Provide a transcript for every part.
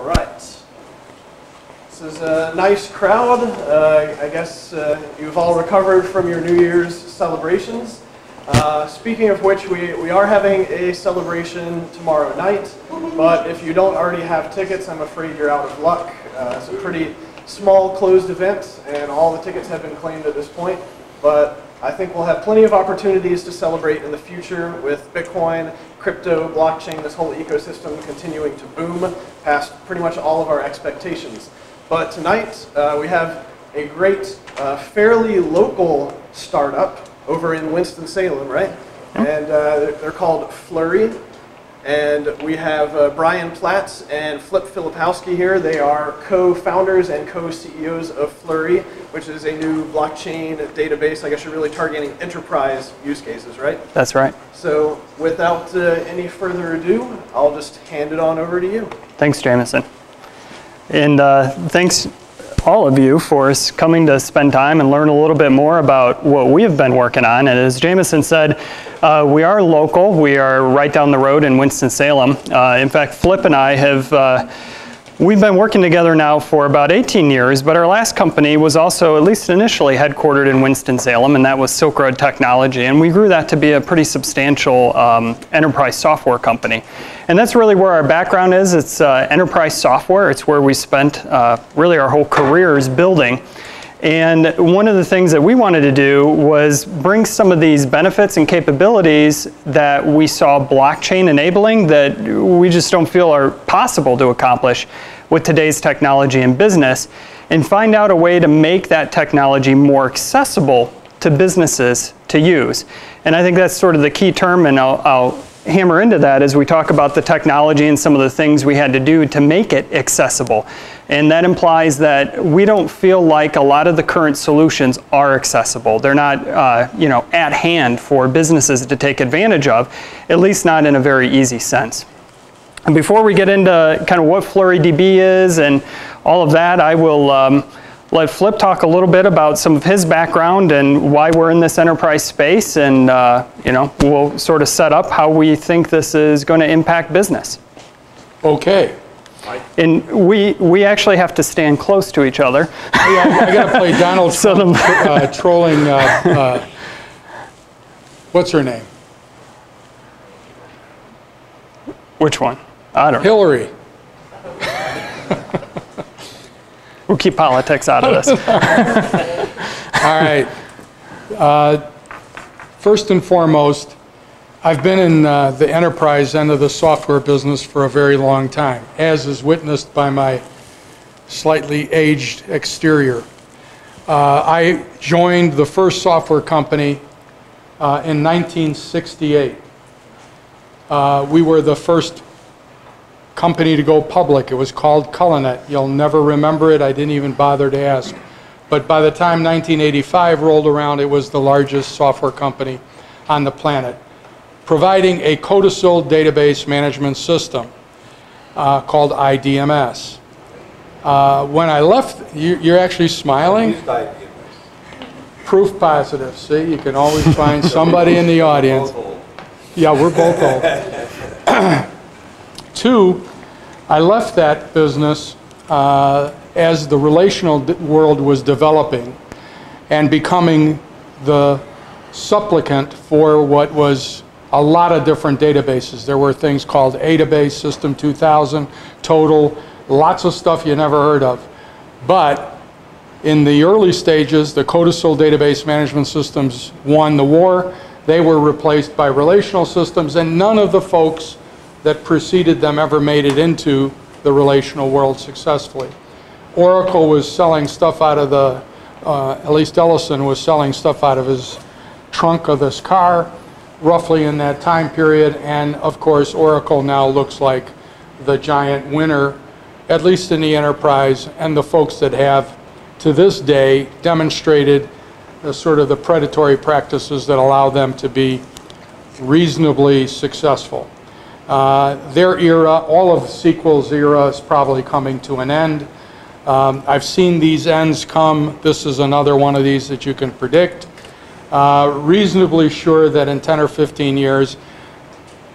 right. This is a nice crowd. I guess you've all recovered from your New Year's celebrations. Speaking of which, we are having a celebration tomorrow night, but if you don't already have tickets, I'm afraid you're out of luck. It's a pretty small closed event, and all the tickets have been claimed at this point, but I think we'll have plenty of opportunities to celebrate in the future with Bitcoin, crypto, blockchain, this whole ecosystem continuing to boom past pretty much all of our expectations. But tonight, we have a great, fairly local startup over in Winston-Salem, right? And they're called Fluree. And we have Brian Platz and Filipowski here. They are co-founders and co-CEOs of Fluree, which is a new blockchain database. I guess you're really targeting enterprise use cases, right? That's right. So without any further ado, I'll just hand it on over to you. Thanks, Jameson. And thanks all of you for coming to spend time and learn a little bit more about what we have been working on. And as Jameson said, we are local. We are right down the road in Winston-Salem. In fact, Flip and I have, we've been working together now for about 18 years, but our last company was also, at least initially, headquartered in Winston-Salem, and that was Silk Road Technology. And we grew that to be a pretty substantial enterprise software company. And that's really where our background is. It's enterprise software. It's where we spent really our whole careers building. And one of the things that we wanted to do was bring some of these benefits and capabilities that we saw blockchain enabling that we just don't feel are possible to accomplish with today's technology and business, and find out a way to make that technology more accessible to businesses to use. And I think that's sort of the key term, and I'll hammer into that as we talk about the technology and some of the things we had to do to make it accessible. And that implies that we don't feel like a lot of the current solutions are accessible. They're not at hand for businesses to take advantage of, at least not in a very easy sense. And before we get into kind of what FlureeDB is and all of that, I will let Flip talk a little bit about some of his background and why we're in this enterprise space, and we'll sort of set up how we think this is going to impact business. Okay. And we actually have to stand close to each other. I got to play Donald Trump trolling, what's her name? Which one? I don't know. Hillary. We'll keep politics out of this. All right. First and foremost, I've been in the enterprise end of the software business for a very long time, as is witnessed by my slightly aged exterior. I joined the first software company in 1968. We were the first company to go public. It was called Culinet. You'll never remember it. I didn't even bother to ask. But by the time 1985 rolled around, it was the largest software company on the planet, providing a codicil database management system called IDMS. When I left, you're actually smiling? Proof positive. See, you can always find somebody in the audience. Yeah, we're both old. Two, I left that business as the relational world was developing and becoming the supplicant for what was a lot of different databases. There were things called A-Database, System 2000, Total, lots of stuff you never heard of. But in the early stages, the codicil database management systems won the war. They were replaced by relational systems, and none of the folks that preceded them ever made it into the relational world successfully. Oracle was selling stuff out of the, at least Ellison was selling stuff out of his trunk of this car, roughly in that time period, and of course Oracle now looks like the giant winner, at least in the enterprise, and the folks that have, to this day, demonstrated the sort of the predatory practices that allow them to be reasonably successful. Their era, all of SQL's era, is probably coming to an end. I've seen these ends come. This is another one of these that you can predict. Reasonably sure that in 10 or 15 years,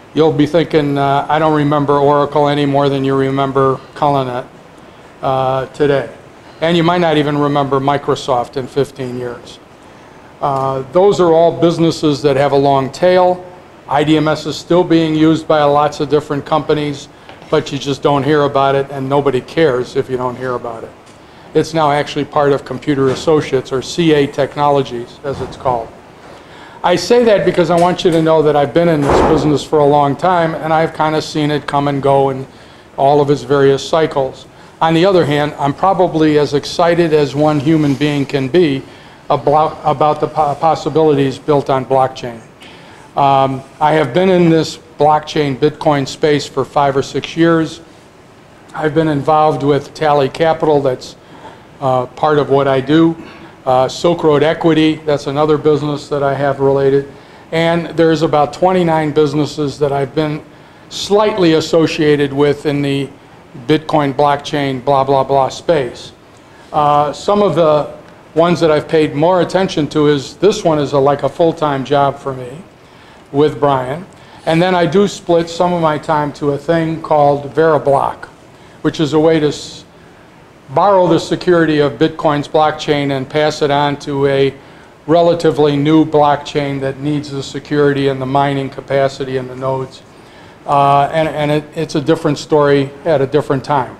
you'll be thinking, I don't remember Oracle any more than you remember Culinet today. And you might not even remember Microsoft in 15 years. Those are all businesses that have a long tail. IDMS is still being used by lots of different companies, but you just don't hear about it, and nobody cares if you don't hear about it. It's now actually part of Computer Associates, or CA Technologies, as it's called. I say that because I want you to know that I've been in this business for a long time, and I've kind of seen it come and go in all of its various cycles. On the other hand, I'm probably as excited as one human being can be about the possibilities built on blockchain. I have been in this blockchain Bitcoin space for 5 or 6 years. I've been involved with Tally Capital, that's part of what I do. Silk Road Equity, that's another business that I have related. And there's about 29 businesses that I've been slightly associated with in the Bitcoin blockchain blah blah blah space. Some of the ones that I've paid more attention to is, this one is like a full-time job for me with Brian. And then I do split some of my time to a thing called Veriblock, which is a way to borrow the security of Bitcoin's blockchain and pass it on to a relatively new blockchain that needs the security and the mining capacity and the nodes. It's a different story at a different time.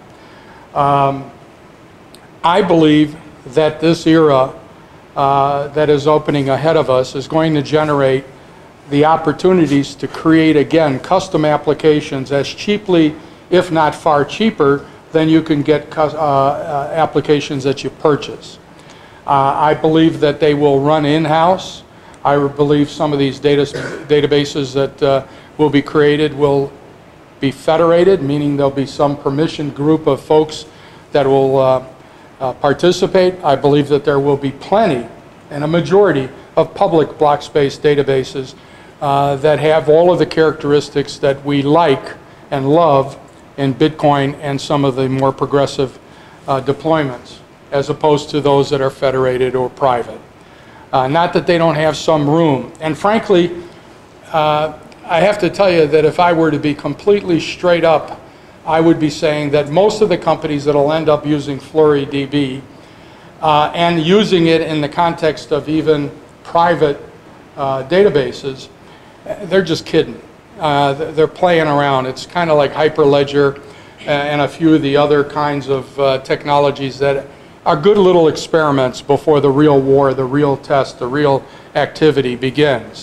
I believe that this era that is opening ahead of us is going to generate the opportunities to create, again, custom applications as cheaply, if not far cheaper, than you can get applications that you purchase. I believe that they will run in-house. I believe some of these databases that will be created will be federated, meaning there'll be some permissioned group of folks that will participate. I believe that there will be plenty and a majority of public block space databases that have all of the characteristics that we like and love in Bitcoin and some of the more progressive deployments, as opposed to those that are federated or private. Not that they don't have some room. And frankly, I have to tell you that if I were to be completely straight up, I would be saying that most of the companies that will end up using FlureeDB and using it in the context of even private databases, they're just kidding. They're playing around. It's kind of like Hyperledger and a few of the other kinds of technologies that are good little experiments before the real war, the real test, the real activity begins.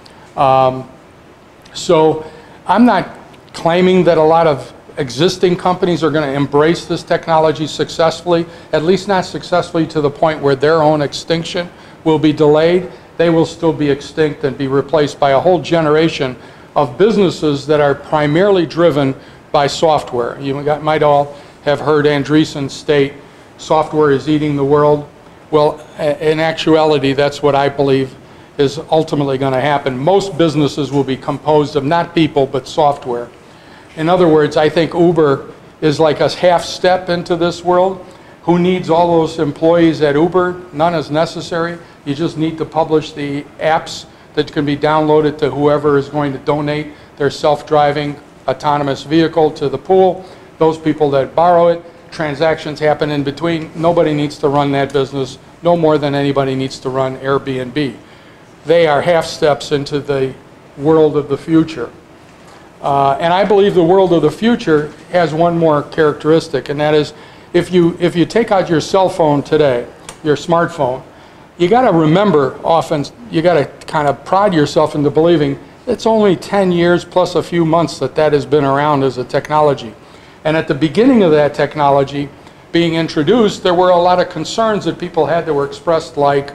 So I'm not claiming that a lot of existing companies are going to embrace this technology successfully, at least not successfully to the point where their own extinction will be delayed. They will still be extinct and be replaced by a whole generation of businesses that are primarily driven by software. You might all have heard Andreessen state, software is eating the world. Well, in actuality, that's what I believe is ultimately going to happen. Most businesses will be composed of not people, but software. In other words, I think Uber is like a half step into this world. Who needs all those employees at Uber? None is necessary. You just need to publish the apps that can be downloaded to whoever is going to donate their self-driving autonomous vehicle to the pool. Those people that borrow it, transactions happen in between. Nobody needs to run that business, no more than anybody needs to run Airbnb. They are half steps into the world of the future. And I believe the world of the future has one more characteristic, and that is if you take out your cell phone today, your smartphone, you got to remember often, you got to kind of pride yourself into believing it's only 10 years plus a few months that has been around as a technology. And at the beginning of that technology being introduced, there were a lot of concerns that people had that were expressed like,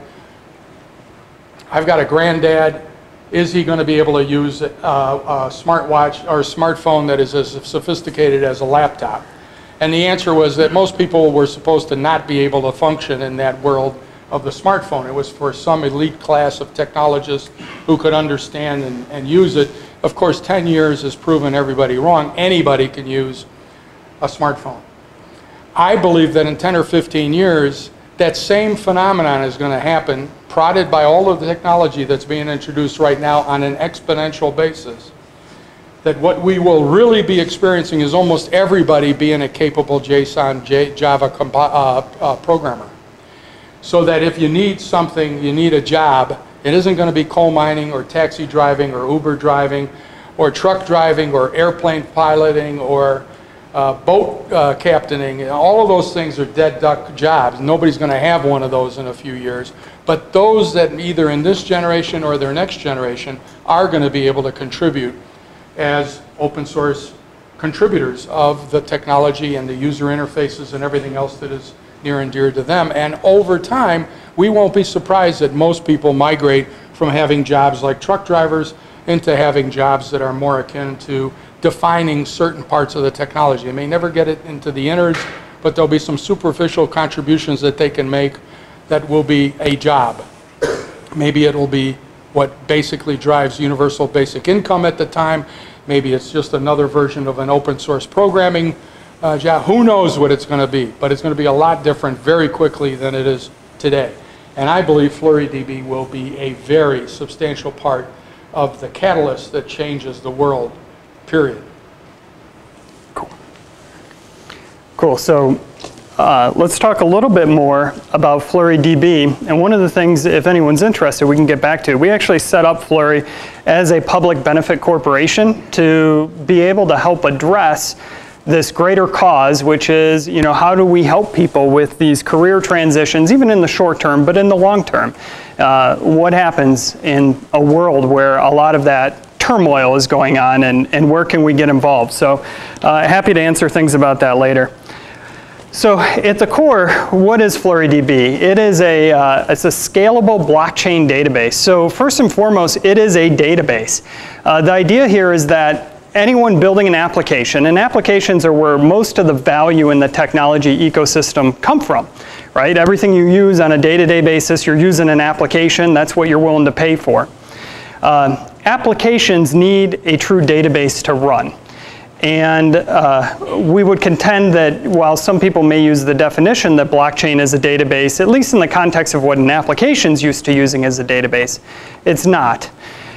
I've got a granddad, is he going to be able to use a smartwatch or a smartphone that is as sophisticated as a laptop? And the answer was that most people were supposed to not be able to function in that world of the smartphone. It was for some elite class of technologists who could understand and use it. Of course, 10 years has proven everybody wrong. Anybody can use a smartphone. I believe that in 10 or 15 years, that same phenomenon is going to happen, prodded by all of the technology that's being introduced right now on an exponential basis. that what we will really be experiencing is almost everybody being a capable JSON Java programmer. So that if you need something, you need a job, it isn't going to be coal mining or taxi driving or Uber driving or truck driving or airplane piloting or boat captaining. All of those things are dead duck jobs. Nobody's going to have one of those in a few years. But those that either in this generation or their next generation are going to be able to contribute as open source contributors of the technology and the user interfaces and everything else that is near and dear to them. And over time, we won't be surprised that most people migrate from having jobs like truck drivers into having jobs that are more akin to defining certain parts of the technology. They may never get it into the innards, but there'll be some superficial contributions that they can make that will be a job. Maybe it will be what basically drives universal basic income at the time. Maybe it's just another version of an open source programming job. Who knows what it's going to be, but it's going to be a lot different very quickly than it is today. And I believe FlureeDB will be a very substantial part of the catalyst that changes the world, period. Cool. Cool. So let's talk a little bit more about FlureeDB. And one of the things, if anyone's interested, we can get back to. We actually set up Fluree as a public benefit corporation to be able to help address this greater cause, which is, you know, how do we help people with these career transitions, even in the short term, but in the long term? What happens in a world where a lot of that turmoil is going on, and where can we get involved? So happy to answer things about that later. So at the core, what is FlureeDB? It is it's a scalable blockchain database. So first and foremost, it is a database. The idea here is that anyone building an application, and applications are where most of the value in the technology ecosystem come from, right? Everything you use on a day-to-day basis, you're using an application, that's what you're willing to pay for. Applications need a true database to run. And we would contend that while some people may use the definition that blockchain is a database, at least in the context of what an application's used to using as a database, it's not.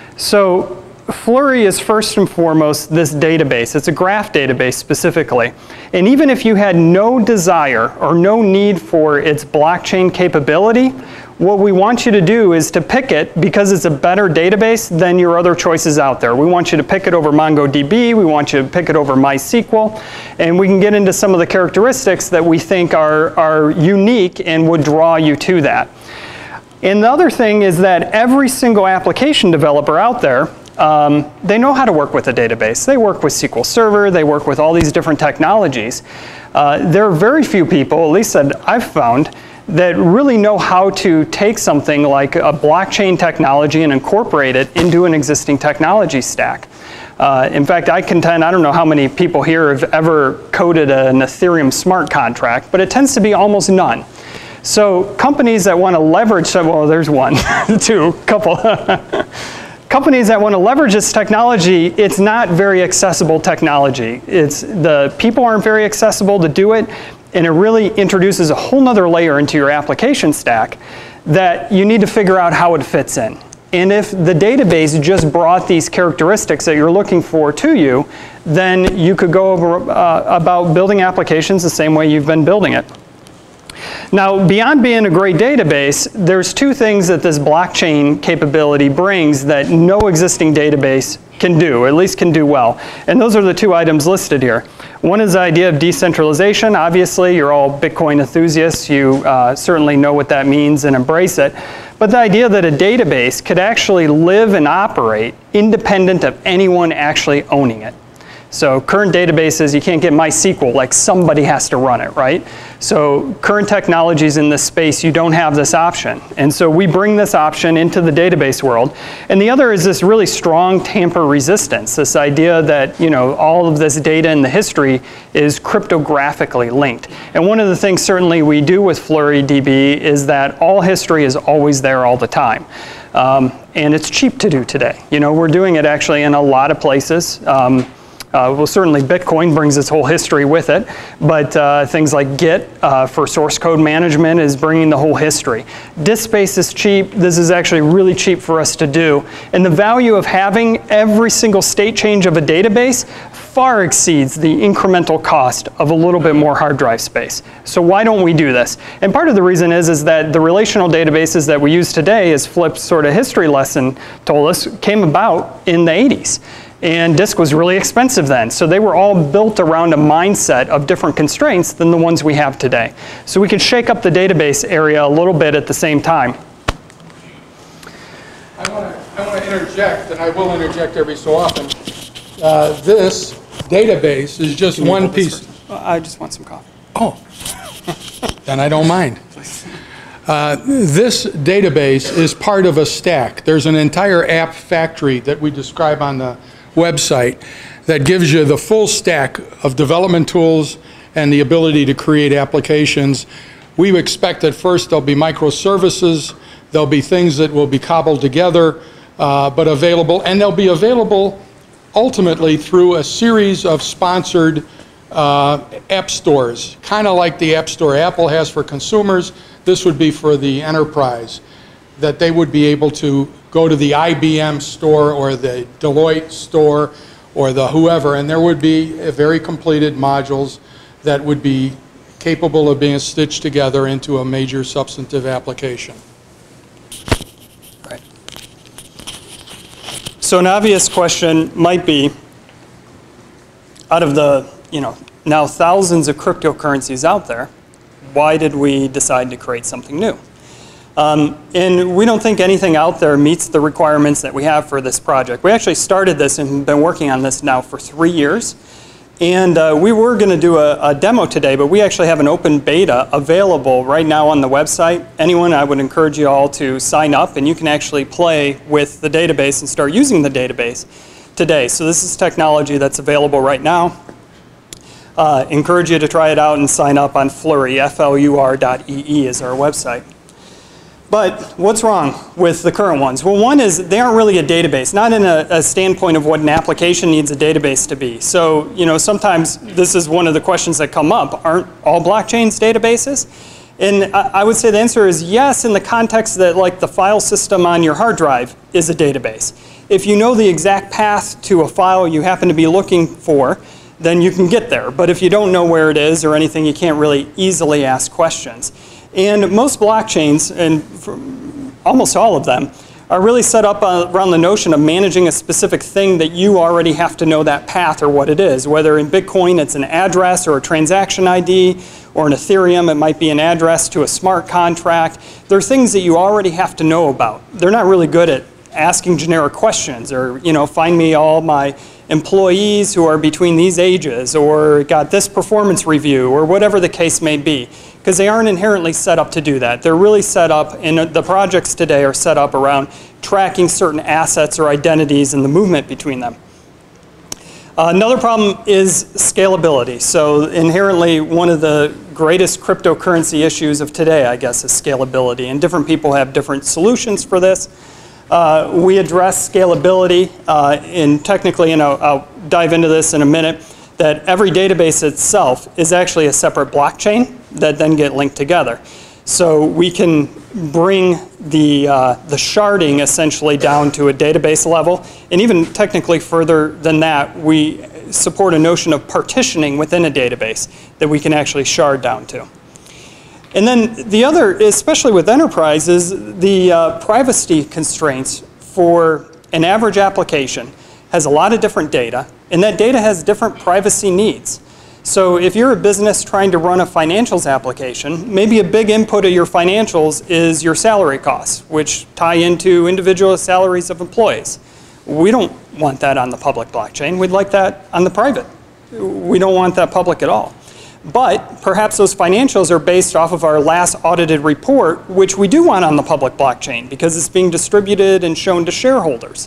So Fluree is first and foremost this database. It's a graph database specifically. And even if you had no desire or no need for its blockchain capability, what we want you to do is to pick it because it's a better database than your other choices out there. We want you to pick it over MongoDB, we want you to pick it over MySQL, and we can get into some of the characteristics that we think are unique and would draw you to that. And the other thing is that every single application developer out there, they know how to work with a database. They work with SQL Server, they work with all these different technologies. There are very few people, at least that I've found, that really know how to take something like a blockchain technology and incorporate it into an existing technology stack. In fact, I contend, I don't know how many people here have ever coded an Ethereum smart contract, but it tends to be almost none. So companies that want to leverage, well, there's one, two, couple. Companies that want to leverage this technology, it's not very accessible technology. The people aren't very accessible to do it, and it really introduces a whole nother layer into your application stack that you need to figure out how it fits in. And if the database just brought these characteristics that you're looking for to you, then you could go over about building applications the same way you've been building it. Now, beyond being a great database, there's two things that this blockchain capability brings that no existing database can do, at least can do well. And those are the two items listed here. One is the idea of decentralization. Obviously, you're all Bitcoin enthusiasts. You certainly know what that means and embrace it. But the idea that a database could actually live and operate independent of anyone actually owning it. So current databases, you can't get MySQL, like somebody has to run it, right? So current technologies in this space, you don't have this option. And so we bring this option into the database world. And the other is this really strong tamper resistance, this idea that, you know, all of this data in the history is cryptographically linked. And one of the things certainly we do with FlureeDB is that all history is always there all the time. And it's cheap to do today. You know, we're doing it actually in a lot of places. Well, certainly Bitcoin brings its whole history with it, but things like Git for source code management is bringing the whole history. Disk space is cheap. This is actually really cheap for us to do. And the value of having every single state change of a database far exceeds the incremental cost of a little bit more hard drive space. So why don't we do this? And part of the reason is that the relational databases that we use today, as Flip's sort of history lesson told us, came about in the 80s. And disk was really expensive then. So they were all built around a mindset of different constraints than the ones we have today. So we can shake up the database area a little bit at the same time. I want to interject, and I will interject every so often. This database is just one piece. I just want some coffee. Oh, then I don't mind. This database is part of a stack. There's an entire app factory that we describe on the website that gives you the full stack of development tools and the ability to create applications. We expect that first there'll be microservices, there'll be things that will be cobbled together, but available, and they'll be available ultimately through a series of sponsored app stores, kind of like the app store Apple has for consumers. This would be for the enterprise, that they would be able to go to the IBM store or the Deloitte store or the whoever, and there would be very completed modules that would be capable of being stitched together into a major substantive application. Right. So an obvious question might be, out of the, now thousands of cryptocurrencies out there, why did we decide to create something new? And we don't think anything out there meets the requirements that we have for this project. We actually started this and been working on this now for 3 years. And we were going to do a demo today, but we actually have an open beta available right now on the website. Anyone, I would encourage you all to sign up, and you can actually play with the database and start using the database today. So this is technology that's available right now. Encourage you to try it out and sign up on Fluree, flur.ee is our website. But what's wrong with the current ones? Well, one is they aren't really a database, not in a standpoint of what an application needs a database to be. So, sometimes this is one of the questions that come up. Aren't all blockchains databases? And I would say the answer is yes, in the context that like the file system on your hard drive is a database. If you know the exact path to a file you happen to be looking for, then you can get there. But if you don't know where it is or anything, you can't really easily ask questions. And most blockchains, and almost all of them, are really set up around the notion of managing a specific thing that you already have to know that path or what it is. Whether in Bitcoin it's an address or a transaction ID, or in Ethereum it might be an address to a smart contract. There are things that you already have to know about. They're not really good at asking generic questions or, find me all my employees who are between these ages or got this performance review or whatever the case may be, because they aren't inherently set up to do that. They're really set up, and the projects today are set up around tracking certain assets or identities and the movement between them. Another problem is scalability. So inherently, one of the greatest cryptocurrency issues of today, I guess, is scalability, and different people have different solutions for this. We address scalability, and technically, and I'll dive into this in a minute, that every database itself is actually a separate blockchain that then get linked together. So we can bring the sharding essentially down to a database level, and even technically further than that, we support a notion of partitioning within a database that we can actually shard down to. And then the other, especially with enterprises, the privacy constraints for an average application has a lot of different data, and that data has different privacy needs. So if you're a business trying to run a financials application, maybe a big input of your financials is your salary costs, which tie into individual salaries of employees. We don't want that on the public blockchain. We'd like that on the private. We don't want that public at all. But perhaps those financials are based off of our last audited report, which we do want on the public blockchain because it's being distributed and shown to shareholders.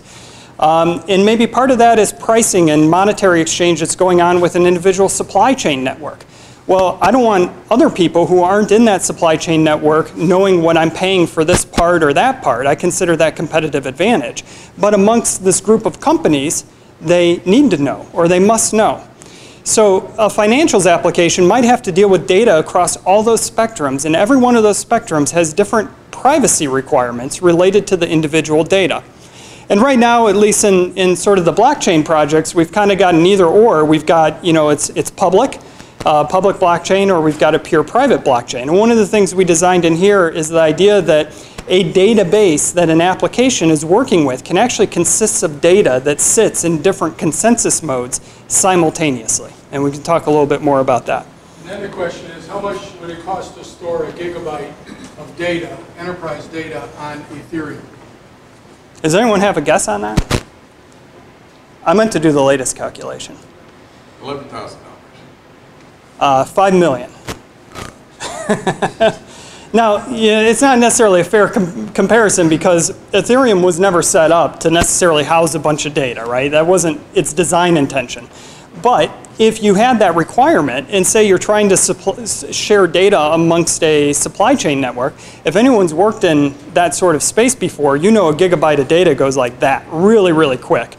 And maybe part of that is pricing and monetary exchange that's going on with an individual supply chain network. Well, I don't want other people who aren't in that supply chain network knowing what I'm paying for this part or that part. I consider that competitive advantage. But amongst this group of companies, they need to know or they must know. So a financials application might have to deal with data across all those spectrums, and every one of those spectrums has different privacy requirements related to the individual data. And right now, at least in sort of the blockchain projects, we've kind of got an either or. We've got, you know, it's public blockchain, or we've got a pure private blockchain. And one of the things we designed in here is the idea that a database that an application is working with can actually consist of data that sits in different consensus modes simultaneously. And we can talk a little bit more about that. And then the question is, how much would it cost to store a gigabyte of data, enterprise data, on Ethereum? Does anyone have a guess on that? I meant to do the latest calculation. $11,000. $5 million. Now, yeah, it's not necessarily a fair comparison because Ethereum was never set up to necessarily house a bunch of data, right? That wasn't its design intention. But if you had that requirement and say you're trying to share data amongst a supply chain network, if anyone's worked in that sort of space before, you know a gigabyte of data goes like that, really, really quick.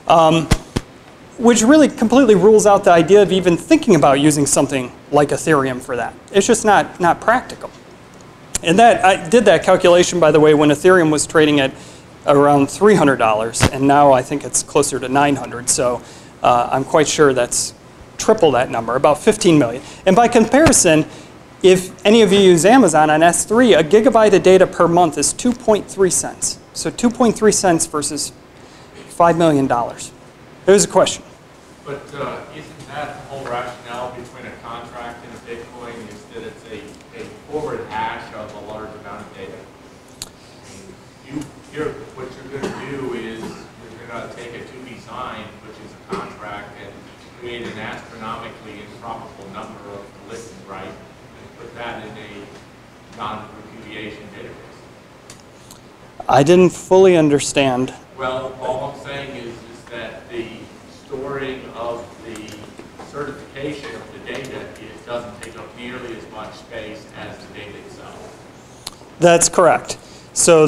Which really completely rules out the idea of even thinking about using something like Ethereum for that. It's just not practical. And that, I did that calculation, by the way, when Ethereum was trading at around $300, and now I think it's closer to $900. So I'm quite sure that's triple that number, about 15 million. And by comparison, if any of you use Amazon on S3, a gigabyte of data per month is 2.3 cents. So 2.3 cents versus $5 million. There's a question. But isn't that the whole rationale between a contract and a Bitcoin is that it's a forward hash of a large amount of data? What you're going to do is you're going to take a to-be signed, which is a contract, and create an astronomically improbable number of lists, right? And put that in a non-repudiation database. I didn't fully understand. Well, all I'm saying is that the storing of the certification of the data, it doesn't take up nearly as much space as the data itself. That's correct. So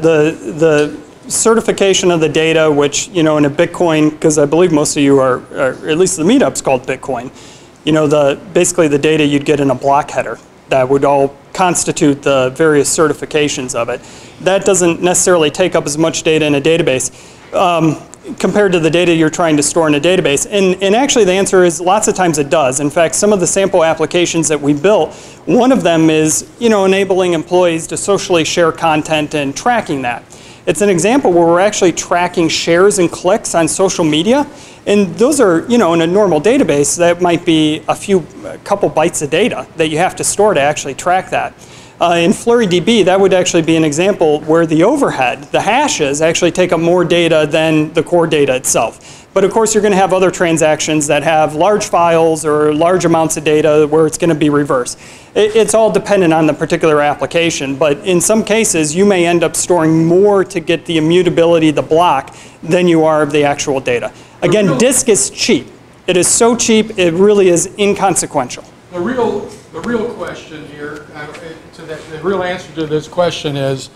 the certification of the data, which, you know, in a Bitcoin, because I believe most of you are, at least the meetup's called Bitcoin, you know, basically the data you'd get in a block header that would all constitute the various certifications of it. That doesn't necessarily take up as much data in a database compared to the data you're trying to store in a database. And actually the answer is lots of times it does. In fact, some of the sample applications that we built, one of them is, you know, enabling employees to socially share content and tracking that. It's an example where we're actually tracking shares and clicks on social media. And those are, you know, in a normal database, that might be a couple bytes of data that you have to store to actually track that. In FlureeDB, that would actually be an example where the overhead, the hashes, actually take up more data than the core data itself. But of course, you're going to have other transactions that have large files or large amounts of data where it's going to be reversed. It's all dependent on the particular application. But in some cases, you may end up storing more to get the immutability, the block, than you are of the actual data. Again, disk is cheap. It is so cheap, it really is inconsequential. The real question here, the real answer to this question is,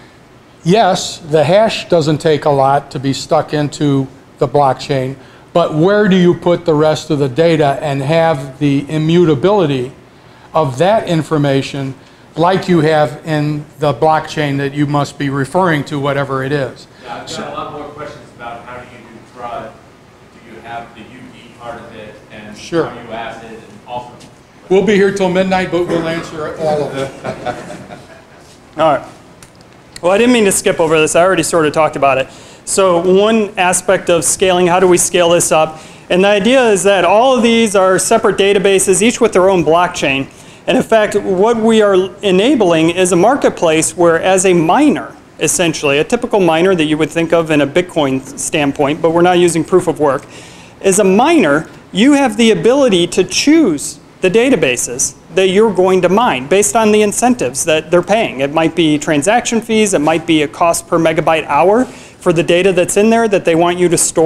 yes, the hash doesn't take a lot to be stuck into the blockchain, but where do you put the rest of the data and have the immutability of that information like you have in the blockchain that you must be referring to, whatever it is? Yeah, I've got a lot more questions about how do you do TRUD, do you have the UD part of it, and sure. How you ACID, and also. We'll be here till midnight, but we'll answer all of it. All right. Well, I didn't mean to skip over this. I already sort of talked about it. So one aspect of scaling, how do we scale this up? And the idea is that all of these are separate databases, each with their own blockchain. And in fact, what we are enabling is a marketplace where, as a miner, essentially, a typical miner that you would think of in a Bitcoin standpoint, but we're not using proof of work, as a miner, you have the ability to choose the databases that you're going to mine based on the incentives that they're paying. It might be transaction fees, it might be a cost per megabyte hour for the data that's in there that they want you to store.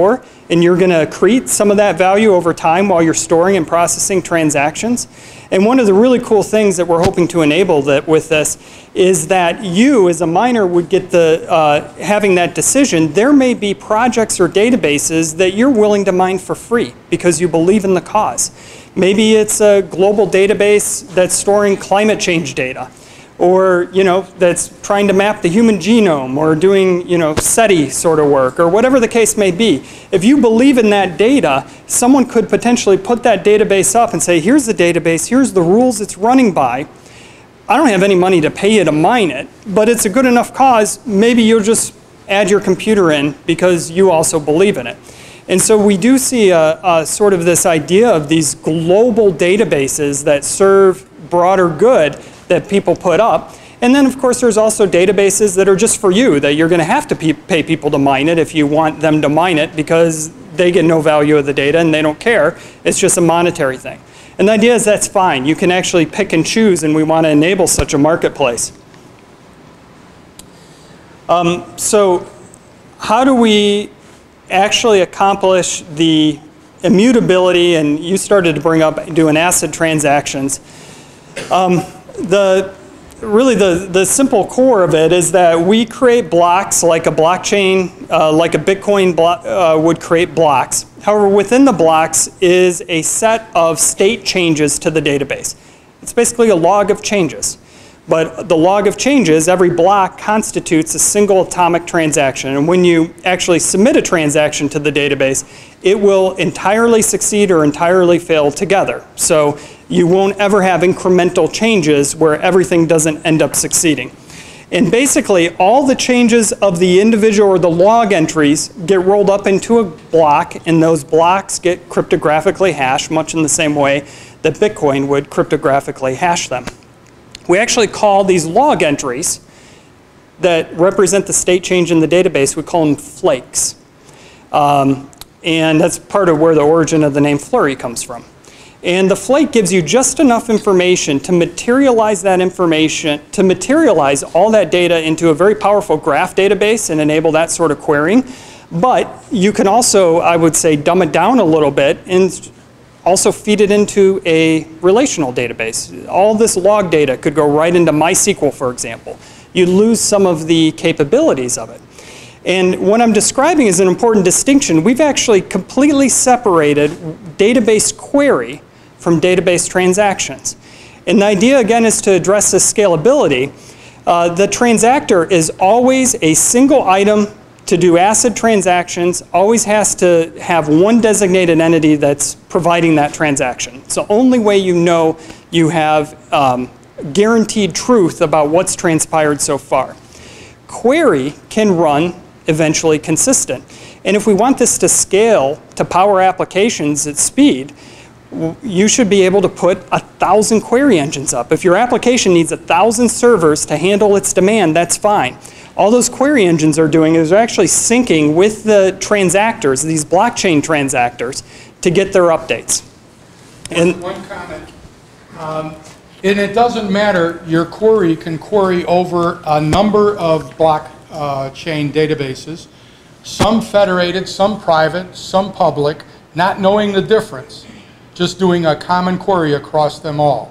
and you're going to accrete some of that value over time while you're storing and processing transactions. And one of the really cool things that we're hoping to enable with this is that you, as a miner, would get having that decision. There may be projects or databases that you're willing to mine for free because you believe in the cause. Maybe it's a global database that's storing climate change data, or that's trying to map the human genome, or doing SETI sort of work, or whatever the case may be. If you believe in that data, someone could potentially put that database up and say, here's the database, here's the rules it's running by. I don't have any money to pay you to mine it, but it's a good enough cause. Maybe you'll just add your computer in because you also believe in it. And so we do see sort of this idea of these global databases that serve broader good that people put up. And then, of course, there's also databases that are just for you, that you're going to have to pay people to mine it if you want them to mine it, because they get no value of the data and they don't care. It's just a monetary thing. And the idea is that's fine. You can actually pick and choose, and we want to enable such a marketplace. So how do we actually accomplish the immutability? And you started to bring up doing ACID transactions. Really the simple core of it is that we create blocks like a blockchain, like a Bitcoin would create blocks. However, within the blocks is a set of state changes to the database. It's basically a log of changes. But the log of changes, every block constitutes a single atomic transaction. And when you actually submit a transaction to the database, it will entirely succeed or entirely fail together. So you won't ever have incremental changes where everything doesn't end up succeeding. And basically, all the changes of the individual or the log entries get rolled up into a block, and those blocks get cryptographically hashed, much in the same way that Bitcoin would cryptographically hash them. We actually call these log entries that represent the state change in the database, we call them flakes. And that's part of where the origin of the name Fluree comes from. And the flake gives you just enough information to materialize that information, to materialize all that data into a very powerful graph database and enable that sort of querying. But you can also, I would say, dumb it down a little bit and also feed it into a relational database. All this log data could go right into MySQL, for example. You lose some of the capabilities of it. And what I'm describing is an important distinction. We've actually completely separated database query from database transactions. And the idea, again, is to address this scalability. The transactor is always a single item to do ACID transactions, always has to have one designated entity that's providing that transaction. It's the only way you know you have guaranteed truth about what's transpired so far. Query can run eventually consistent. And if we want this to scale to power applications at speed, you should be able to put 1,000 query engines up. If your application needs 1,000 servers to handle its demand, that's fine. All those query engines are doing is they're actually syncing with the transactors, these blockchain transactors, to get their updates. And one comment. And it doesn't matter, your query can query over a number of blockchain databases, some federated, some private, some public, not knowing the difference, just doing a common query across them all.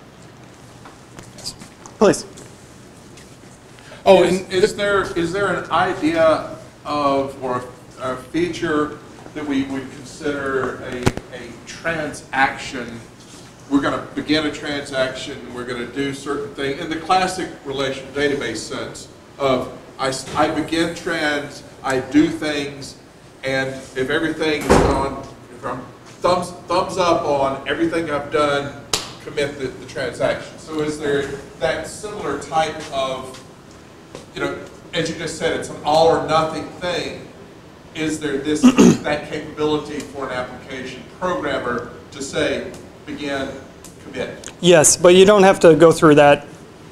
Please. Oh, is there an idea of, or a feature that we would consider a transaction? We're going to begin a transaction, we're going to do certain things, in the classic relational database sense of I begin trans, I do things, and if everything is on, if I'm thumbs up on everything I've done, commit the transaction. So is there that similar type of, as you just said, it's an all or nothing thing. Is there that capability for an application programmer to say, begin, commit? Yes, but you don't have to go through that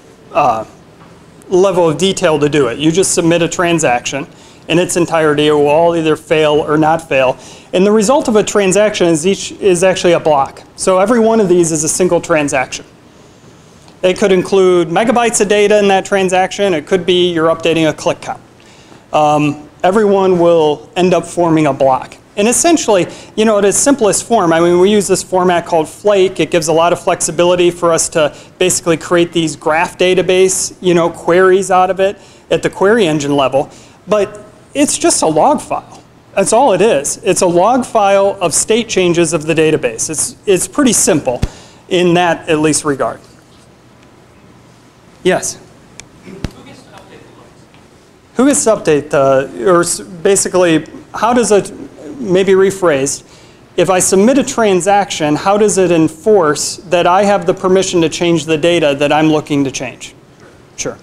level of detail to do it. You just submit a transaction in its entirety. It will all either fail or not fail. And the result of a transaction is actually a block. So every one of these is a single transaction. It could include megabytes of data in that transaction. It could be you're updating a click count. Everyone will end up forming a block. And essentially, you know, at its simplest form, I mean, we use this format called Flake. It gives a lot of flexibility for us to basically create these graph database, you know, queries out of it at the query engine level. But it's just a log file. That's all it is. It's a log file of state changes of the database. It's pretty simple in that, at least, regard. Yes? Who gets to update the logs? Who gets to update or basically, how does it, maybe rephrased, if I submit a transaction, how does it enforce that I have the permission to change the data that I'm looking to change? Sure.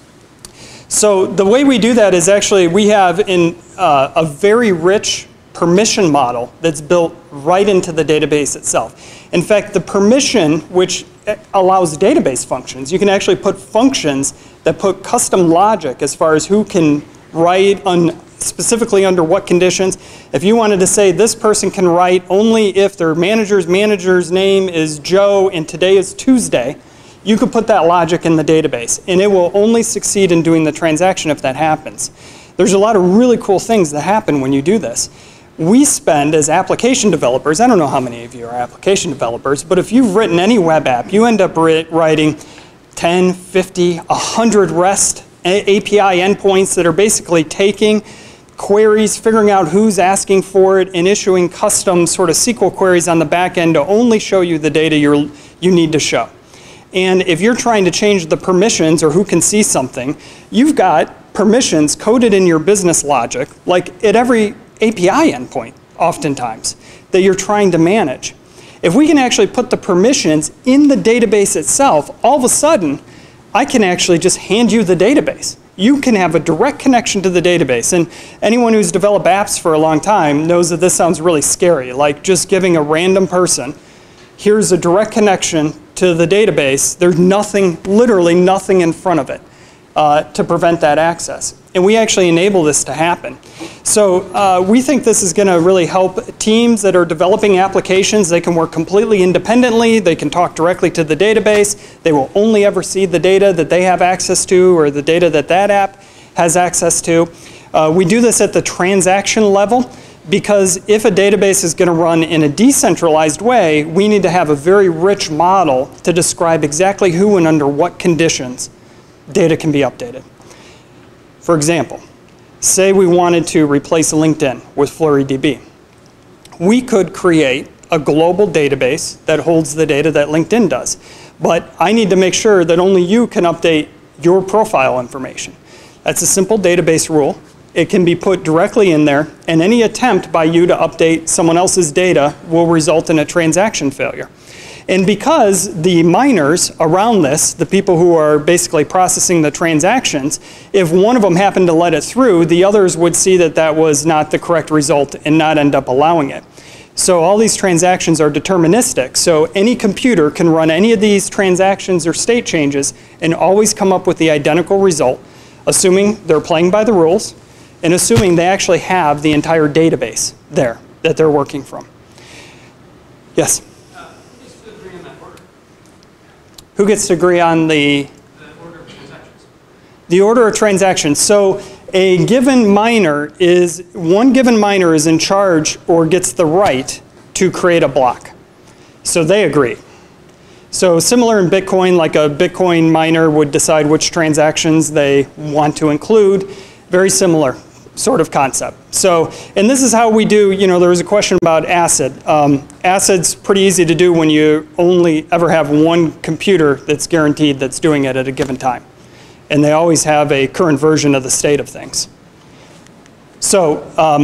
So the way we do that is actually we have a very rich permission model that's built right into the database itself. In fact, the permission, which allows database functions, you can actually put functions that put custom logic as far as who can write specifically under what conditions. If you wanted to say this person can write only if their manager's name is Joe and today is Tuesday, you could put that logic in the database, and it will only succeed in doing the transaction if that happens. There's a lot of really cool things that happen when you do this. We spend, as application developers, I don't know how many of you are application developers, but if you've written any web app, you end up writing 10, 50, 100 REST API endpoints that are basically taking queries, figuring out who's asking for it, and issuing custom sort of SQL queries on the back end to only show you the data you need to show. And if you're trying to change the permissions or who can see something, you've got permissions coded in your business logic, like at every API endpoint, oftentimes, that you're trying to manage. If we can actually put the permissions in the database itself, all of a sudden, I can actually just hand you the database. You can have a direct connection to the database. And anyone who's developed apps for a long time knows that this sounds really scary, like just giving a random person, here's a direct connection to the database. There's nothing, literally nothing in front of it to prevent that access. And we actually enable this to happen. So we think this is going to really help teams that are developing applications. They can work completely independently. They can talk directly to the database. They will only ever see the data that they have access to or the data that that app has access to. We do this at the transaction level because if a database is going to run in a decentralized way, we need to have a very rich model to describe exactly who and under what conditions data can be updated. For example, say we wanted to replace LinkedIn with FlureeDB. We could create a global database that holds the data that LinkedIn does. But I need to make sure that only you can update your profile information. That's a simple database rule. It can be put directly in there, and any attempt by you to update someone else's data will result in a transaction failure. And because the miners around this, the people who are basically processing the transactions, if one of them happened to let it through, the others would see that that was not the correct result and not end up allowing it. So all these transactions are deterministic. So any computer can run any of these transactions or state changes and always come up with the identical result, assuming they're playing by the rules and assuming they actually have the entire database there that they're working from. Yes? Who gets to agree on the order of transactions? The order of transactions. So a given miner is, one given miner is in charge or gets the right to create a block. So they agree. So similar in Bitcoin, like a Bitcoin miner would decide which transactions they want to include. Very similar sort of concept. So, and this is how we do, you know, there was a question about ACID. ACID's pretty easy to do when you only ever have one computer that's guaranteed that's doing it at a given time. And they always have a current version of the state of things. So,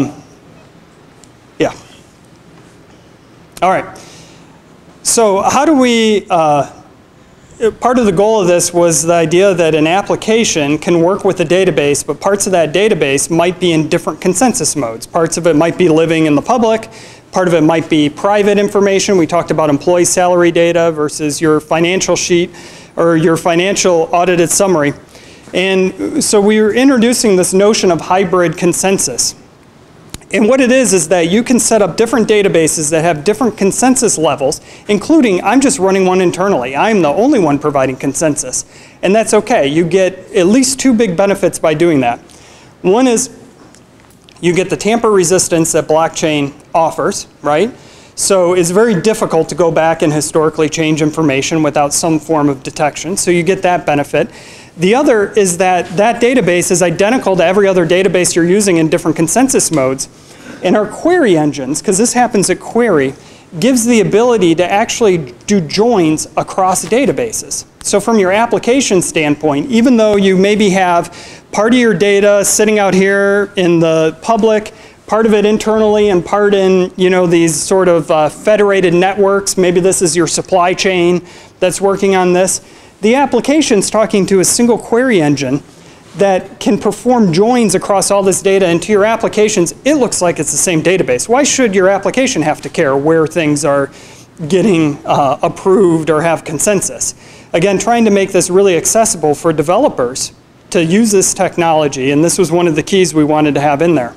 yeah. All right. So how do we, part of the goal of this was the idea that an application can work with a database, but parts of that database might be in different consensus modes. Parts of it might be living in the public. Part of it might be private information. We talked about employee salary data versus your financial sheet or your financial audited summary. And so we were introducing this notion of hybrid consensus. And what it is that you can set up different databases that have different consensus levels, including I'm just running one internally. I'm the only one providing consensus. And that's okay. You get at least two big benefits by doing that. One is You get the tamper resistance that blockchain offers, right? So it's very difficult to go back and historically change information without some form of detection. So you get that benefit. The other is that that database is identical to every other database you're using in different consensus modes. And our query engines, because this happens at query, gives the ability to actually do joins across databases. So from your application standpoint, even though you maybe have part of your data sitting out here in the public, part of it internally and part in, you know, these sort of federated networks, maybe this is your supply chain that's working on this, the application's talking to a single query engine that can perform joins across all this data into your applications. It looks like it's the same database. Why should your application have to care where things are getting approved or have consensus? Again, trying to make this really accessible for developers to use this technology, and this was one of the keys we wanted to have in there.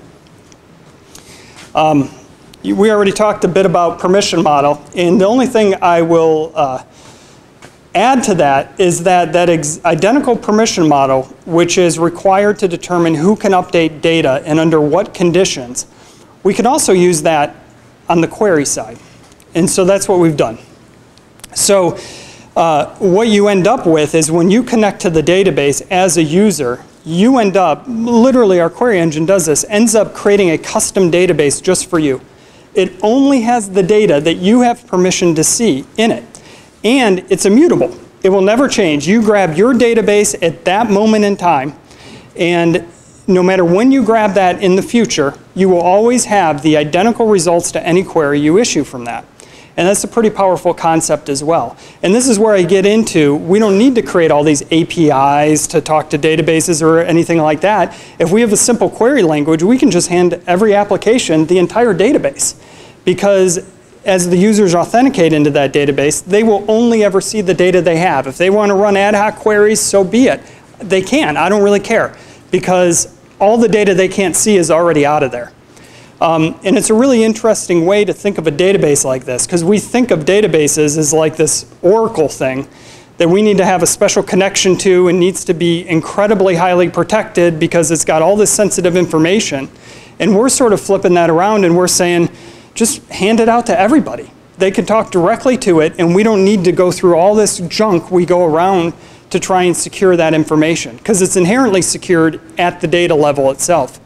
We already talked a bit about permission model, and the only thing I will add to that is that identical permission model, which is required to determine who can update data and under what conditions, we can also use that on the query side. And so that's what we've done. So what you end up with is when you connect to the database as a user, you end up, literally our query engine does this, ends up creating a custom database just for you. It only has the data that you have permission to see in it. And it's immutable. It will never change. You grab your database at that moment in time, and no matter when you grab that in the future, you will always have the identical results to any query you issue from that. And that's a pretty powerful concept as well. And this is where I get into, we don't need to create all these APIs to talk to databases or anything like that. If we have a simple query language, we can just hand every application the entire database. Because as the users authenticate into that database, they will only ever see the data they have. If they want to run ad hoc queries, so be it. They can, I don't really care, because all the data they can't see is already out of there. And it's a really interesting way to think of a database like this, because we think of databases as like this Oracle thing that we need to have a special connection to and needs to be incredibly highly protected because it's got all this sensitive information. And we're sort of flipping that around and we're saying, just hand it out to everybody. They can talk directly to it, and we don't need to go through all this junk we go around to try and secure that information, because it's inherently secured at the data level itself.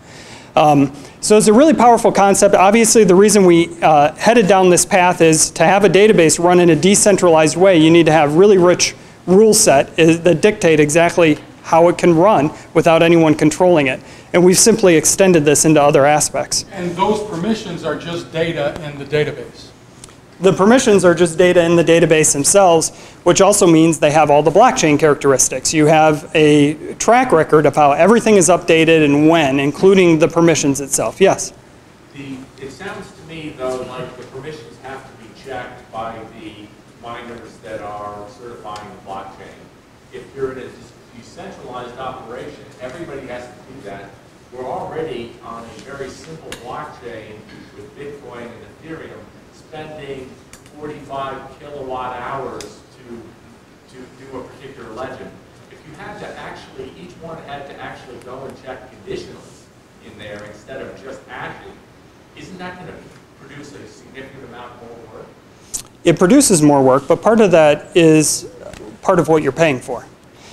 So it's a really powerful concept. Obviously, the reason we headed down this path is to have a database run in a decentralized way, you need to have really rich rule set that dictate exactly how it can run without anyone controlling it. And we've simply extended this into other aspects. And those permissions are just data in the database. The permissions are just data in the database themselves, which also means they have all the blockchain characteristics. You have a track record of how everything is updated and when, including the permissions itself. Yes? It sounds to me, though, like the permissions have to be checked by the miners that are certifying the blockchain. If you're in a decentralized operation, everybody has to do that. We're already on a very simple blockchain with Bitcoin and Ethereum spending 45 kilowatt hours to do a particular legend. If you had to actually, each one had to actually go and check conditionals in there instead of just hashing, isn't that going to produce a significant amount more work? It produces more work, but part of that is part of what you're paying for.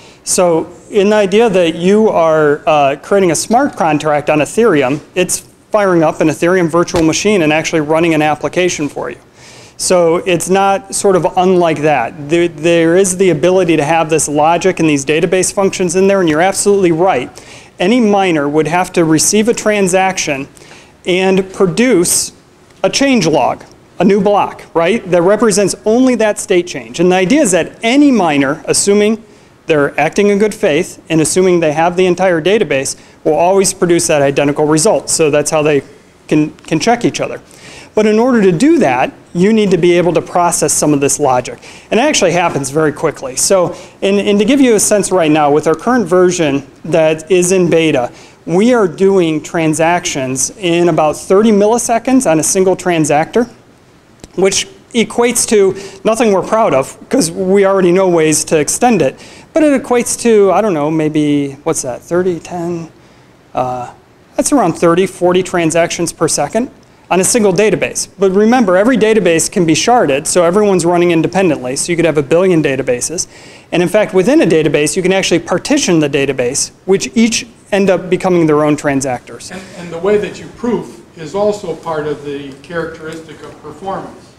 So in the idea that you are creating a smart contract on Ethereum, it's firing up an Ethereum virtual machine and actually running an application for you. So it's not sort of unlike that. There is the ability to have this logic and these database functions in there, and you're absolutely right. Any miner would have to receive a transaction and produce a change log, a new block, right, that represents only that state change. And the idea is that any miner, assuming they're acting in good faith and assuming they have the entire database, will always produce that identical result. So that's how they can check each other. But in order to do that, you need to be able to process some of this logic. And it actually happens very quickly. So, and to give you a sense right now, with our current version that is in beta, we are doing transactions in about 30 milliseconds on a single transactor, which equates to nothing we're proud of, because we already know ways to extend it. But it equates to, I don't know, maybe, what's that, 30, 10, That's around 30, 40 transactions per second on a single database. But remember, every database can be sharded, so everyone's running independently, so you could have 1 billion databases. And in fact, within a database, you can actually partition the database, which each end up becoming their own transactors. And the way that you proof is also part of the characteristic of performance.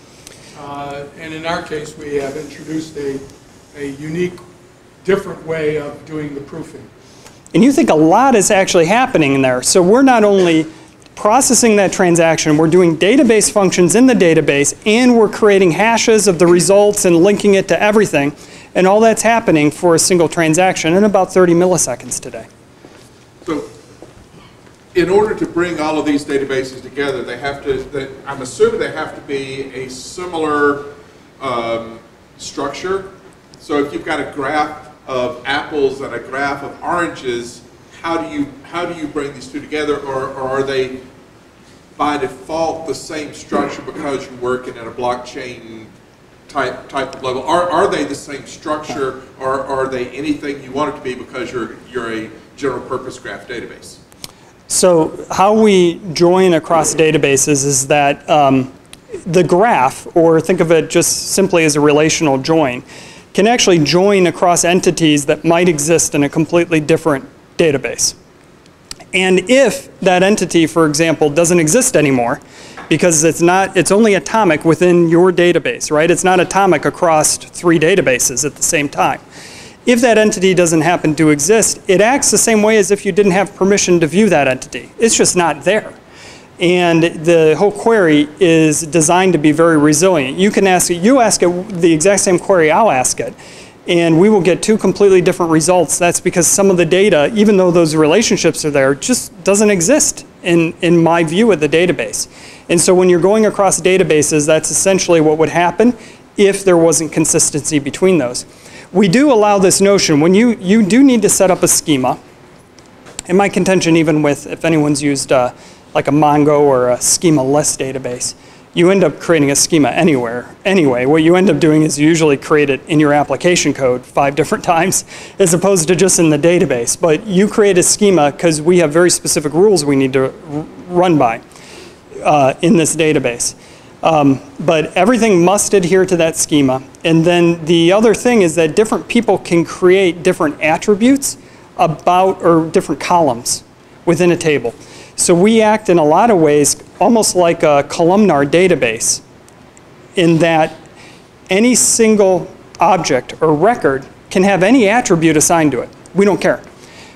And in our case, we have introduced a unique, different way of doing the proofing. And you think a lot is actually happening in there. So we're not only processing that transaction, we're doing database functions in the database, and we're creating hashes of the results and linking it to everything. And all that's happening for a single transaction in about 30 milliseconds today. So in order to bring all of these databases together, they have to, I'm assuming they have to be a similar structure. So if you've got a graph of apples and a graph of oranges, how do you bring these two together, or are they by default the same structure because you're working at a blockchain type of level? Are they the same structure, or are they anything you want it to be because you're a general purpose graph database? So how we join across databases is that the graph, or think of it just simply as a relational join, can actually join across entities that might exist in a completely different database. And if that entity, for example, doesn't exist anymore, because it's only atomic within your database, right? It's not atomic across 3 databases at the same time. If that entity doesn't happen to exist, it acts the same way as if you didn't have permission to view that entity. It's just not there. And the whole query is designed to be very resilient. You can ask it, the exact same query, I'll ask it, and we will get 2 completely different results. That's because some of the data, even though those relationships are there, just doesn't exist in my view of the database. And so when you're going across databases, that's essentially what would happen if there wasn't consistency between those. We do allow this notion, when you do need to set up a schema, and my contention even with, if anyone's used like a Mongo or a schema list database, you end up creating a schema anywhere. Anyway, what you end up doing is you usually create it in your application code 5 different times as opposed to just in the database. But you create a schema because we have very specific rules we need to run by in this database. But everything must adhere to that schema. And then the other thing is that different people can create different attributes about, or different columns within a table. So we act in a lot of ways almost like a columnar database, in that any single object or record can have any attribute assigned to it. We don't care.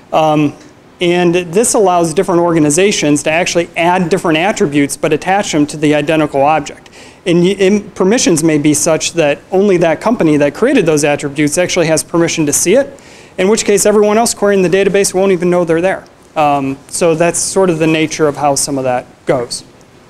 And this allows different organizations to actually add different attributes but attach them to the identical object. And permissions may be such that only that company that created those attributes actually has permission to see it, in which case everyone else querying the database won't even know they're there. So that's sort of the nature of how some of that goes.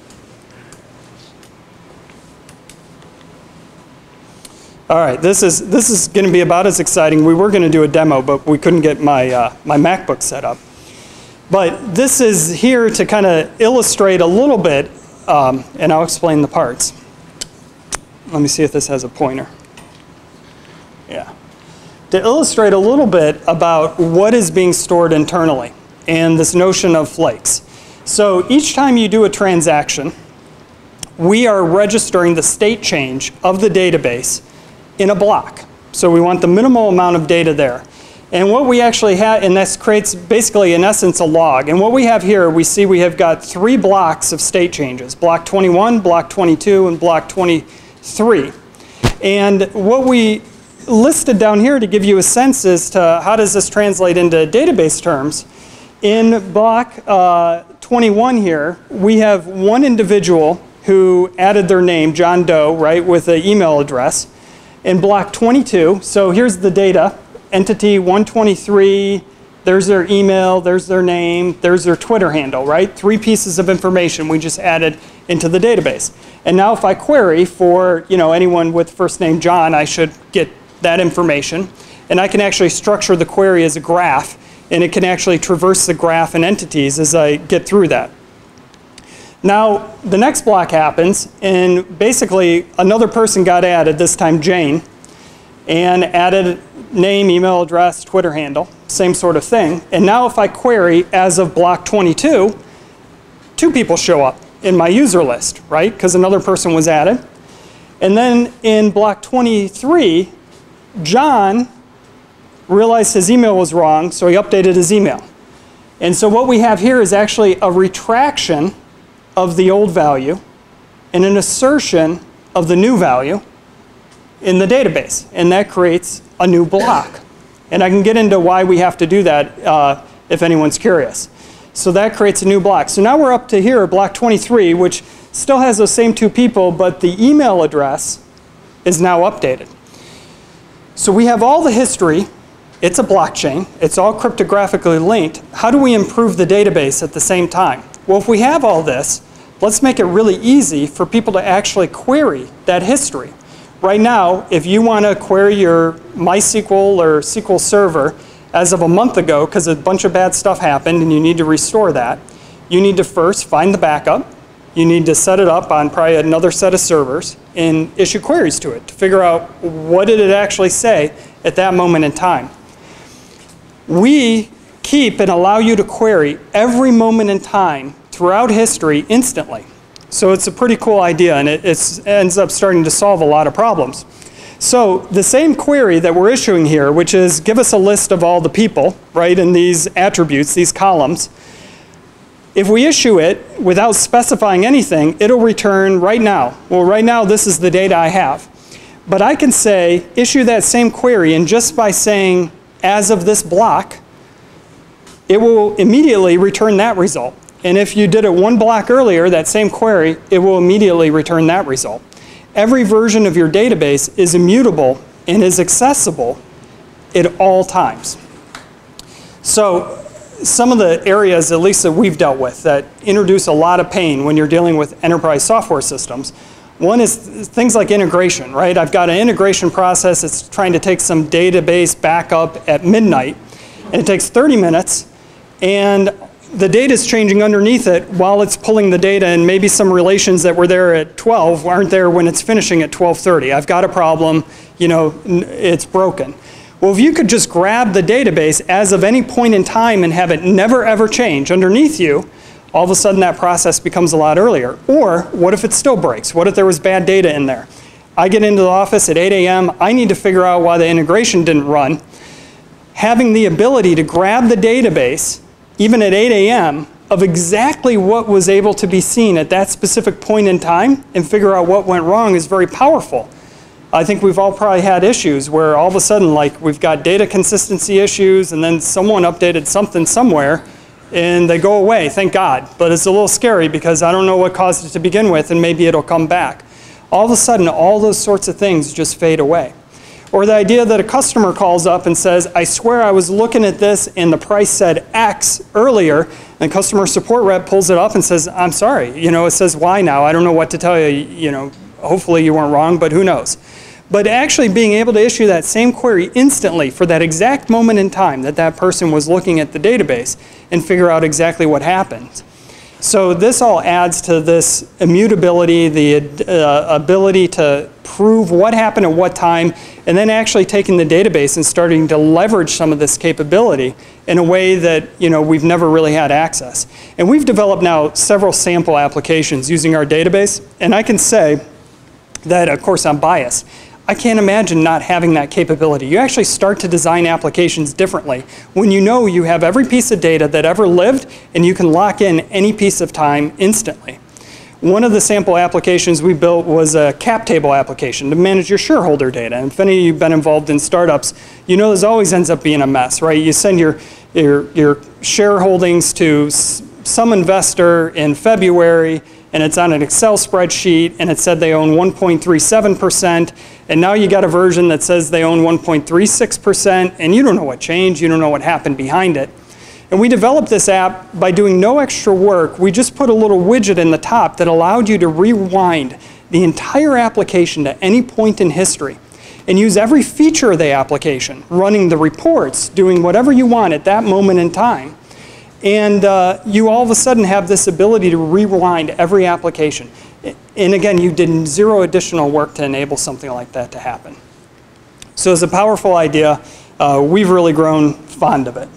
All right, this is going to be about as exciting. We were going to do a demo, but we couldn't get my my MacBook set up. But this is here to kind of illustrate a little bit, and I'll explain the parts. Let me see if this has a pointer. Yeah. To illustrate a little bit about what is being stored internally and this notion of flakes. So each time you do a transaction, we are registering the state change of the database in a block. So we want the minimal amount of data there. And what we actually have, and this creates basically in essence a log. And what we have here, we see we have got 3 blocks of state changes: block 21, block 22, and block 23. And what we listed down here to give you a sense as to how does this translate into database terms. In block 21 here, we have one individual who added their name, John Doe, right, with an email address. In block 22, so here's the data, entity 123, there's their email, there's their name, there's their Twitter handle, right? 3 pieces of information we just added into the database. And now if I query for, anyone with first name John, I should get that information. And I can actually structure the query as a graph, and it can actually traverse the graph and entities as I get through that. Now, the next block happens, and basically another person got added, this time Jane. and added name, email address, Twitter handle, same sort of thing. And now if I query as of block 22, 2 people show up in my user list, right? Because another person was added. And then in block 23, John realized his email was wrong, so he updated his email. And so what we have here is actually a retraction of the old value and an assertion of the new value in the database. And that creates a new block. And I can get into why we have to do that if anyone's curious. So that creates a new block. So now we're up to here, block 23, which still has those same 2 people, but the email address is now updated. So we have all the history. It's a blockchain. It's all cryptographically linked. How do we improve the database at the same time? Well, if we have all this, let's make it really easy for people to actually query that history. Right now, if you want to query your MySQL or SQL Server as of a month ago, because a bunch of bad stuff happened and you need to restore that, you need to first find the backup. You need to set it up on probably another set of servers and issue queries to it to figure out what did it actually say at that moment in time. We keep and allow you to query every moment in time throughout history instantly. So it's a pretty cool idea, and it ends up starting to solve a lot of problems. So the same query that we're issuing here, which is give us a list of all the people, right, in these attributes, these columns. If we issue it without specifying anything, it'll return right now. Well, right now, this is the data I have. But I can say, issue that same query, and just by saying, as of this block, it will immediately return that result. And if you did it 1 block earlier, that same query, it will immediately return that result. Every version of your database is immutable and is accessible at all times. So some of the areas, at least that we've dealt with, that introduce a lot of pain when you're dealing with enterprise software systems. One is things like integration, right? I've got an integration process that's trying to take some database backup at midnight, and it takes 30 minutes, and the data is changing underneath it while it's pulling the data, and maybe some relations that were there at 12 aren't there when it's finishing at 12:30. I've got a problem, you know, it's broken. Well, if you could just grab the database as of any point in time and have it never ever change underneath you, all of a sudden that process becomes a lot earlier. Or what if it still breaks? What if there was bad data in there? I get into the office at 8 a.m. I need to figure out why the integration didn't run. Having the ability to grab the database, even at 8 a.m., of exactly what was able to be seen at that specific point in time and figure out what went wrong is very powerful. I think we've all probably had issues where all of a sudden, like, we've got data consistency issues, and then someone updated something somewhere and they go away, thank God. But it's a little scary because I don't know what caused it to begin with, and maybe it'll come back. All of a sudden, all those sorts of things just fade away. Or the idea that a customer calls up and says, I swear I was looking at this and the price said X earlier, and customer support rep pulls it up and says, I'm sorry, you know, it says Y now. I don't know what to tell you, you know, hopefully you weren't wrong, but who knows. But actually being able to issue that same query instantly for that exact moment in time that that person was looking at the database and figure out exactly what happened. So this all adds to this immutability, the ability to prove what happened at what time, and then actually taking the database and starting to leverage some of this capability in a way that, you know, we've never really had access. And we've developed now several sample applications using our database, and I can say that, of course, I'm biased. I can't imagine not having that capability. You actually start to design applications differently when you know you have every piece of data that ever lived and you can lock in any piece of time instantly. One of the sample applications we built was a cap table application to manage your shareholder data. And if any of you have been involved in startups, you know this always ends up being a mess, right? You send your shareholdings to some investor in February, and it's on an Excel spreadsheet, and it said they own 1.37%, and now you got a version that says they own 1.36%, and you don't know what changed, you don't know what happened behind it. And we developed this app by doing no extra work. We just put a little widget in the top that allowed you to rewind the entire application to any point in history and use every feature of the application, running the reports, doing whatever you want at that moment in time. And you all of a sudden have this ability to rewind every application. And again, you did zero additional work to enable something like that to happen. So So it's a powerful idea. We've really grown fond of it.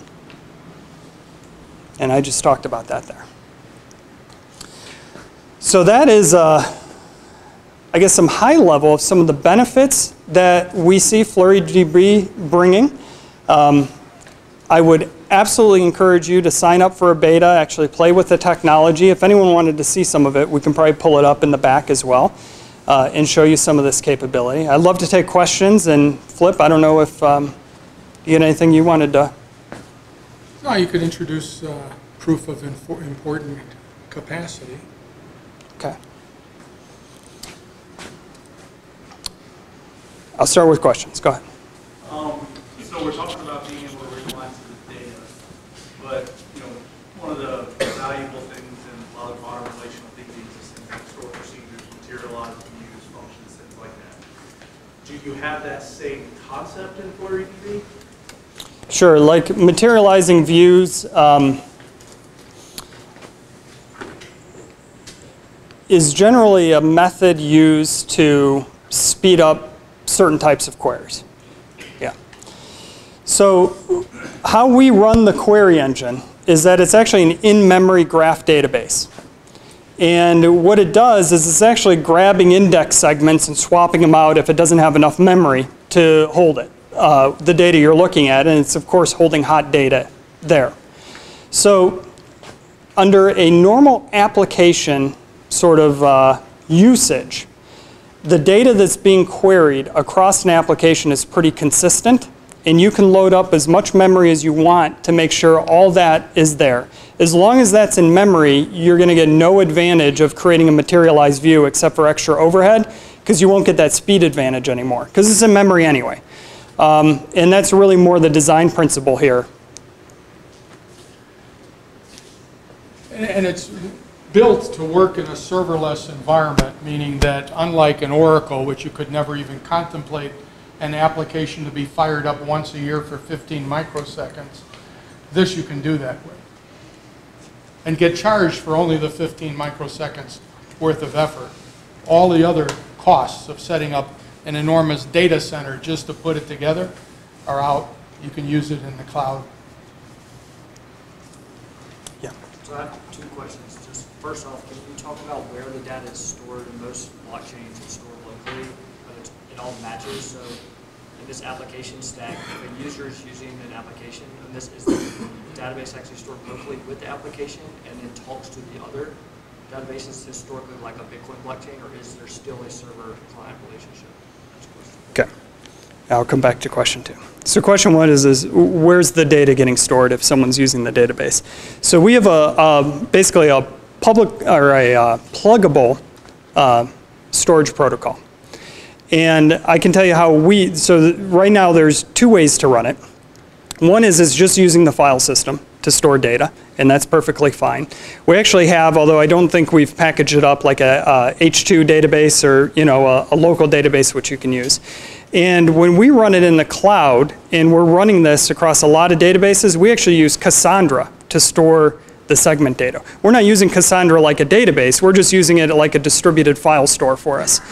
And I just talked about that there. So that is, I guess, some high level of some of the benefits that we see FlureeDB bringing. I would absolutely encourage you to sign up for a beta, actually play with the technology. If anyone wanted to see some of it, we can probably pull it up in the back as well and show you some of this capability. I'd love to take questions. And Flip, I don't know if you had anything you wanted to. No, you could introduce proof of important capacity. Okay. I'll start with questions. Go ahead. So we're talking about being able to regionalize the data, but one of the valuable things in a lot of modern relational thinking is things like store procedures, materialize views, functions, things like that. Do you have that same concept in FlureeDB? Sure, like materializing views is generally a method used to speed up certain types of queries. Yeah. So how we run the query engine is that it's actually an in-memory graph database. And what it does is it's actually grabbing index segments and swapping them out if it doesn't have enough memory to hold it. The data you're looking at, and it's of course holding hot data there. So under a normal application sort of usage, the data that's being queried across an application is pretty consistent, and you can load up as much memory as you want to make sure all that is there. As long as that's in memory, you're going to get no advantage of creating a materialized view except for extra overhead, because you won't get that speed advantage anymore, because it's in memory anyway. And that's really more the design principle here. And it's built to work in a serverless environment, meaning that unlike an Oracle, which you could never even contemplate an application to be fired up once a year for 15 microseconds, this you can do that with. And get charged for only the 15 microseconds worth of effort. All the other costs of setting up an enormous data center just to put it together are out. You can use it in the cloud. Yeah. So I have two questions. Just first off, can you talk about where the data is stored? In most blockchains, it's stored locally, but it all matches. So in this application stack, if a user is using an application, and this is the database actually stored locally with the application and then talks to the other databases historically like a Bitcoin blockchain, or is there still a server-client relationship? Okay. I'll come back to question two. So question one is where's the data getting stored if someone's using the database? So we have basically a public or a pluggable storage protocol. And I can tell you how right now there's two ways to run it. One is it's just using the file system to store data, and that's perfectly fine. We actually have, although I don't think we've packaged it up like a H2 database or a local database which you can use. And when we run it in the cloud, and we're running this across a lot of databases, we actually use Cassandra to store the segment data. We're not using Cassandra like a database, we're just using it like a distributed file store for us.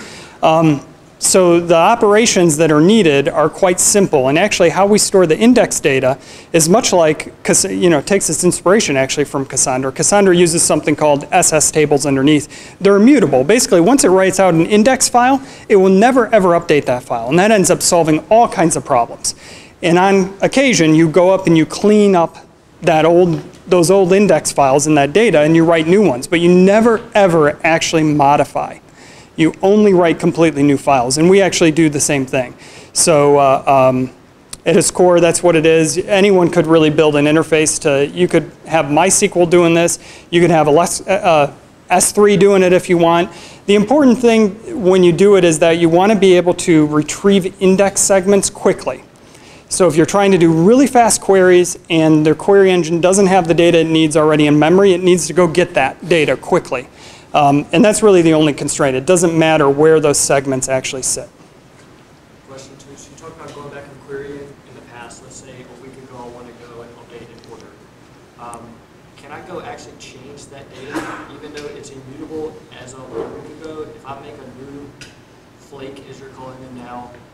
So the operations that are needed are quite simple, and actually how we store the index data is much like, takes its inspiration actually from Cassandra. Cassandra uses something called SS tables underneath. They're immutable. Basically, once it writes out an index file, it will never ever update that file, and that ends up solving all kinds of problems. And on occasion, you go up and you clean up those old index files in that data, and you write new ones, but you never ever actually modify. You only write completely new files, and we actually do the same thing. So at its core, that's what it is. Anyone could really build an interface you could have MySQL doing this, you could have S3 doing it if you want. The important thing when you do it is that you want to be able to retrieve index segments quickly. So if you're trying to do really fast queries and the query engine doesn't have the data it needs already in memory, it needs to go get that data quickly. And that's really the only constraint. It doesn't matter where those segments actually sit. Question two, so you talked about going back and querying in the past. Let's say a week ago I want to go and update an order. Can I go actually change that data, even though it's immutable as of a week ago? If I make a new flake, as you're calling them now,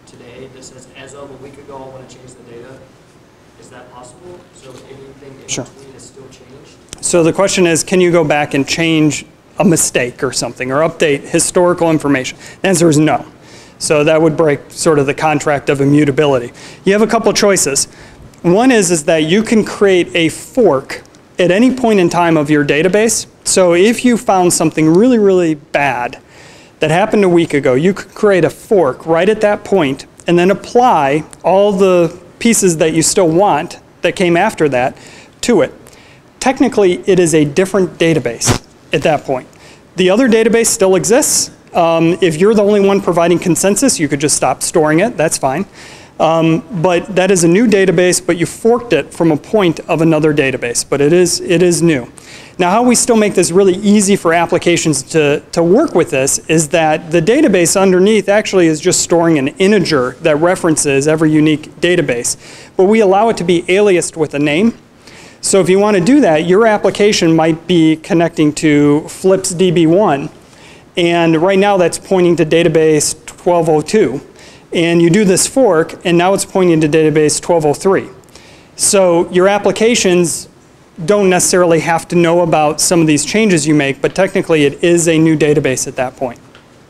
today that says, as of a week ago, I want to change the data? Is that possible? So anything in Sure. between is still changed? So the question is, can you go back and change a mistake or something, or update historical information? The answer is no. So that would break sort of the contract of immutability. You have a couple choices. One is that you can create a fork at any point in time of your database. So if you found something really, really bad that happened a week ago, you could create a fork right at that point and then apply all the pieces that you still want that came after that to it. Technically, it is a different database at that point. The other database still exists. If you're the only one providing consensus, you could just stop storing it. That's fine. But that is a new database, but you forked it from a point of another database. But it is new. Now, how we still make this really easy for applications to work with this is that the database underneath actually is just storing an integer that references every unique database. But we allow it to be aliased with a name. So if you want to do that, your application might be connecting to FlipsDB1. And right now that's pointing to database 1202. And you do this fork, and now it's pointing to database 1203. So your applications don't necessarily have to know about some of these changes you make, but technically it is a new database at that point.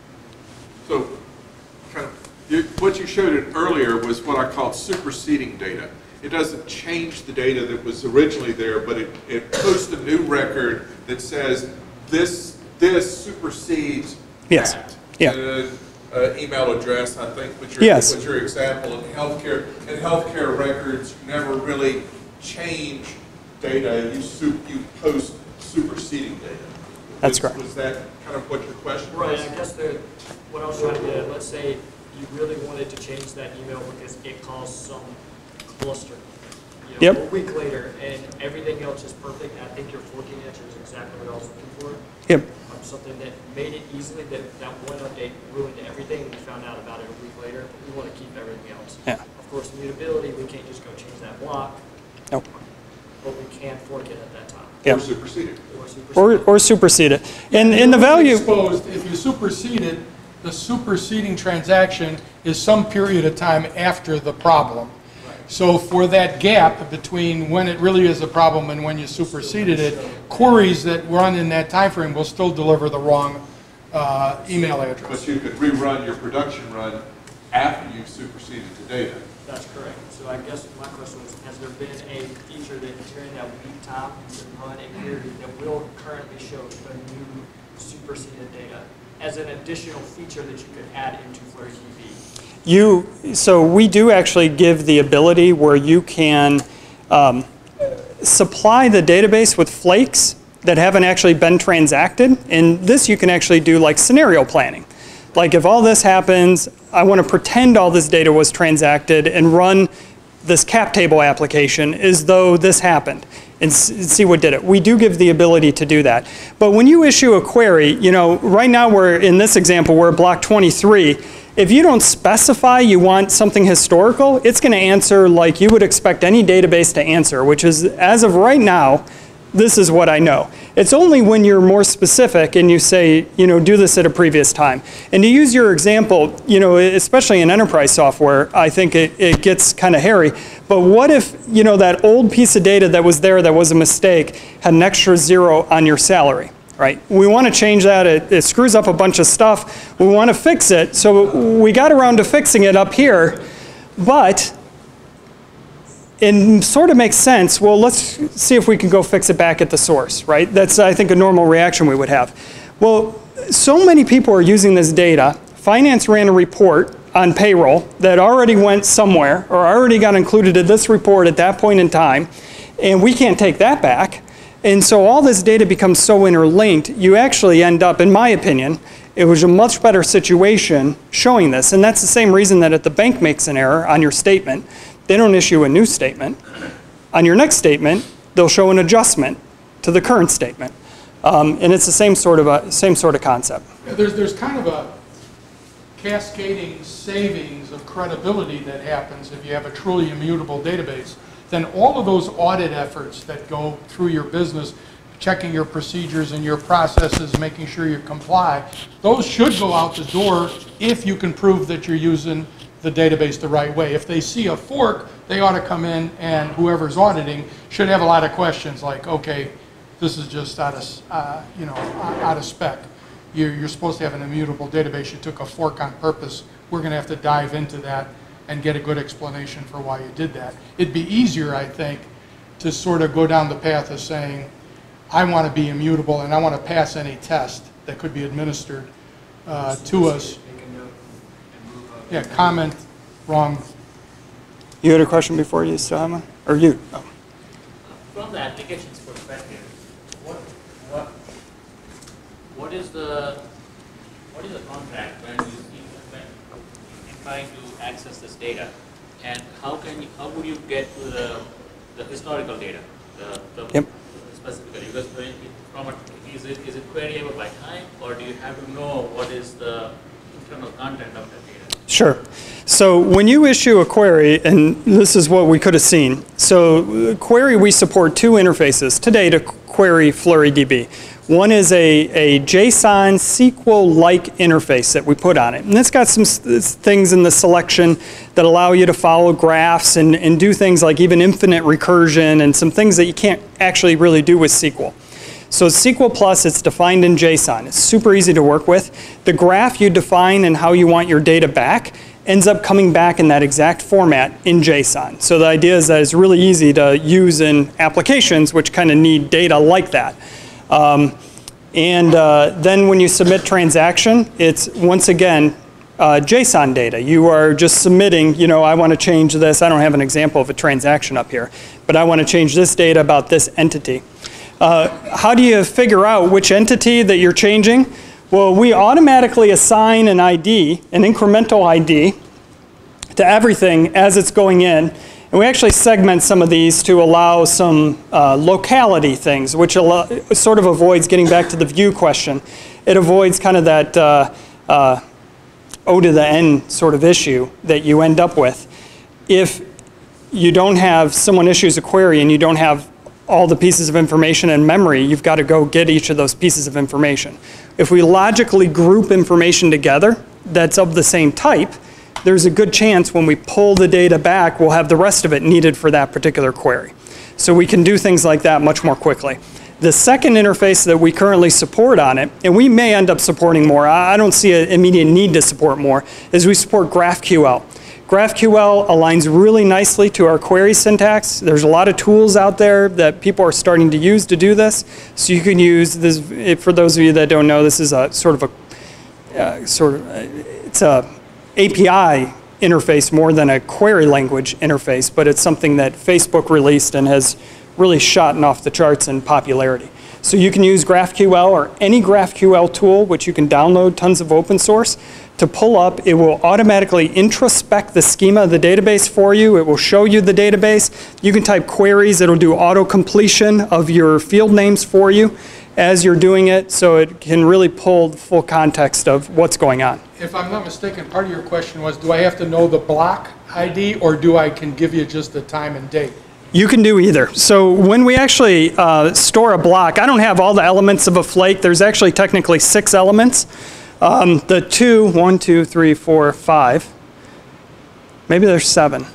So what you showed it earlier was what I called superseding data. It doesn't change the data that was originally there, but it posts a new record that says this supersedes Yes. that. Yeah. Email address, I think, was Yes. your example. In healthcare records, you never really change data. You post superseding data. That's correct. Was that kind of what your question was? Right, I guess what I was trying to get at, let's say you really wanted to change that email because it caused some cluster. Yep. A week later, and everything else is perfect. I think your forking answer is exactly what I was looking for. Yep. Something that made it easily, that one update ruined everything, and we found out about it a week later. We want to keep everything else. Yeah. Of course, immutability, we can't just go change that block. Nope. But we can fork it at that time. Yep. Or supersede it. Or supersede it. And the value... Exposed, if you supersede it, the superseding transaction is some period of time after the problem. So for that gap between when it really is a problem and when you superseded it, queries that run in that time frame will still deliver the wrong email address. But you could rerun your production run after you've superseded the data. That's correct. So I guess my question was, has there been a feature that during that week time to run a query that will currently show the new superseded data as an additional feature that you could add into FlureeDB? So we do actually give the ability where you can supply the database with flakes that haven't actually been transacted. And this you can actually do like scenario planning. Like if all this happens, I want to pretend all this data was transacted and run this cap table application as though this happened and see what did it. We do give the ability to do that. But when you issue a query, right now we're in this example, we're at block 23. If you don't specify you want something historical, it's going to answer like you would expect any database to answer, which is, as of right now, this is what I know. It's only when you're more specific and you say, do this at a previous time. And to use your example, especially in enterprise software, I think it gets kind of hairy. But what if, that old piece of data that was there that was a mistake had an extra 0 on your salary? Right? We want to change that. It screws up a bunch of stuff. We want to fix it. So we got around to fixing it up here. But it sort of makes sense. Well, let's see if we can go fix it back at the source. Right? That's, I think, a normal reaction we would have. Well, so many people are using this data. Finance ran a report on payroll that already went somewhere or already got included in this report at that point in time. And we can't take that back. And so all this data becomes so interlinked, you actually end up, in my opinion, it was a much better situation showing this. And that's the same reason that if the bank makes an error on your statement, they don't issue a new statement. On your next statement, they'll show an adjustment to the current statement. And it's the same sort of concept. Yeah, there's kind of a cascading savings of credibility that happens if you have a truly immutable database. Then all of those audit efforts that go through your business, checking your procedures and your processes, making sure you comply, those should go out the door if you can prove that you're using the database the right way. If they see a fork, they ought to come in, and whoever's auditing should have a lot of questions like, okay, this is just out of, you know, out of spec. You're supposed to have an immutable database. You took a fork on purpose. We're going to have to dive into that and get a good explanation for why you did that. It'd be easier, I think, to sort of go down the path of saying, I want to be immutable and I want to pass any test that could be administered to us. Yeah, comment, wrong. You had a question before you still have one? Or you? Oh. From the applications perspective, what is the contract when you're trying to access this data, and how would you get to the historical data, Yep. specifically? Because is it queryable by time, or do you have to know what is the internal content of that data? Sure. So when you issue a query, and this is what we could have seen. So query, we support two interfaces today to query FlureeDB. One is a JSON SQL-like interface that we put on it. And it's got some things in the selection that allow you to follow graphs and do things like even infinite recursion and some things that you can't actually really do with SQL. So SQL Plus, it's defined in JSON. It's super easy to work with. The graph you define and how you want your data back ends up coming back in that exact format in JSON. So the idea is that it's really easy to use in applications which kind of need data like that. Then when you submit transaction, it's once again JSON data. You are just submitting, you know, I want to change this. I don't have an example of a transaction up here, but I want to change this data about this entity. How do you figure out which entity that you're changing? Well, we automatically assign an ID, an incremental ID, to everything as it's going in. And we actually segment some of these to allow some locality things, which sort of avoids getting back to the view question. It avoids kind of that O to the N sort of issue that you end up with. If you don't have, someone issues a query and you don't have all the pieces of information in memory, you've got to go get each of those pieces of information. If we logically group information together that's of the same type, there's a good chance when we pull the data back, we'll have the rest of it needed for that particular query. So we can do things like that much more quickly. The second interface that we currently support on it, and we may end up supporting more, I don't see an immediate need to support more, is we support GraphQL. GraphQL aligns really nicely to our query syntax. There's a lot of tools out there that people are starting to use to do this. So you can use this, for those of you that don't know, this is a sort of it's a API interface more than a query language interface, but it's something that Facebook released and has really shot off the charts in popularity. So you can use GraphQL or any GraphQL tool, which you can download tons of open source, to pull up. It will automatically introspect the schema of the database for you. It will show you the database. You can type queries. It'll do auto-completion of your field names for you as you're doing it, so it can really pull the full context of what's going on. If I'm not mistaken, part of your question was, do I have to know the block ID, or do I can give you just the time and date? You can do either. So when we actually store a block, I don't have all the elements of a flake. There's actually technically 6 elements. The 2, 1, 2, 3, 4, 5. Maybe there's 7.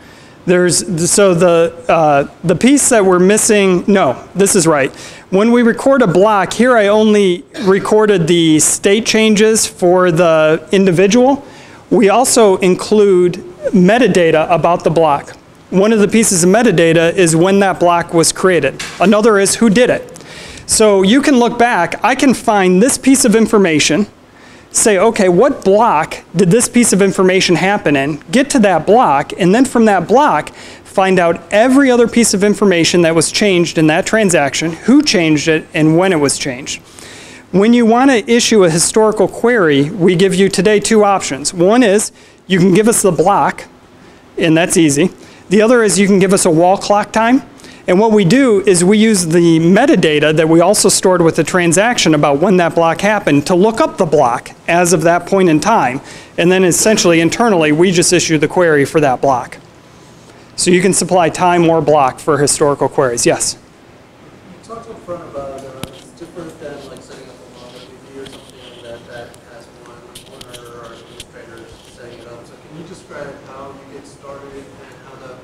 So the piece that we're missing, no, this is right. When we record a block, here I only recorded the state changes for the individual. We also include metadata about the block. One of the pieces of metadata is when that block was created. Another is who did it. So you can look back, I can find this piece of information, say, okay, what block did this piece of information happen in, get to that block, and then from that block, find out every other piece of information that was changed in that transaction, who changed it, and when it was changed. When you want to issue a historical query, we give you today 2 options. One is you can give us the block, and that's easy. The other is you can give us a wall clock time. And what we do is we use the metadata that we also stored with the transaction about when that block happened to look up the block as of that point in time. And then essentially internally, we just issue the query for that block. So you can supply time or block for historical queries. Yes? You talked up front about it's different than like setting up a MongoDB or something like that that has one owner or administrator setting it up. So can you describe and how the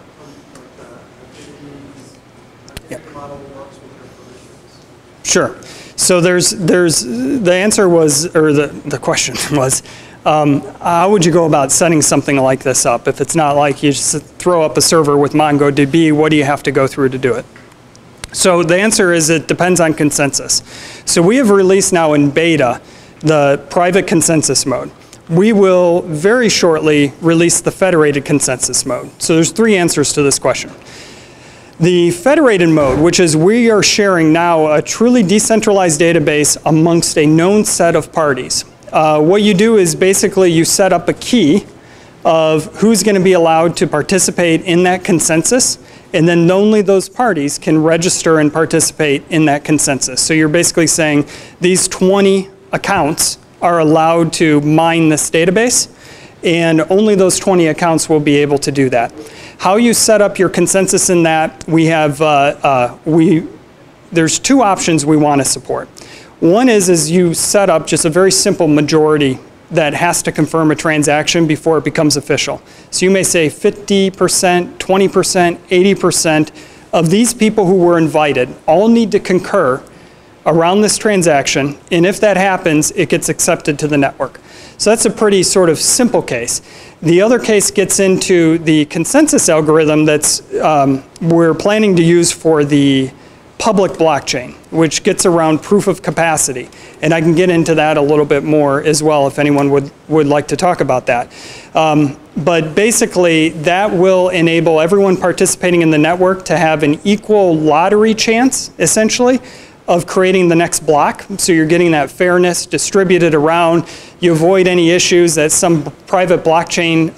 activities model works with your permissions? Sure. So the answer was, or the question was, how would you go about setting something like this up? If it's not like you just throw up a server with MongoDB, what do you have to go through to do it? So the answer is it depends on consensus. So we have released now in beta the private consensus mode. We will very shortly release the federated consensus mode. So there's 3 answers to this question. The federated mode, which is we are sharing now a truly decentralized database amongst a known set of parties. What you do is basically you set up a key of who's going to be allowed to participate in that consensus, and then only those parties can register and participate in that consensus. So you're basically saying these 20 accounts are allowed to mine this database, and only those 20 accounts will be able to do that. How you set up your consensus in that, we have, there's 2 options we want to support. One is you set up just a very simple majority that has to confirm a transaction before it becomes official. So you may say 50%, 20%, 80% of these people who were invited all need to concur around this transaction, and if that happens, it gets accepted to the network. So that's a pretty sort of simple case. The other case gets into the consensus algorithm that's we're planning to use for the public blockchain, which gets around proof of capacity. And I can get into that a little bit more as well if anyone would like to talk about that. But basically, that will enable everyone participating in the network to have an equal lottery chance, essentially, of creating the next block. So you're getting that fairness distributed around. You avoid any issues that some private blockchain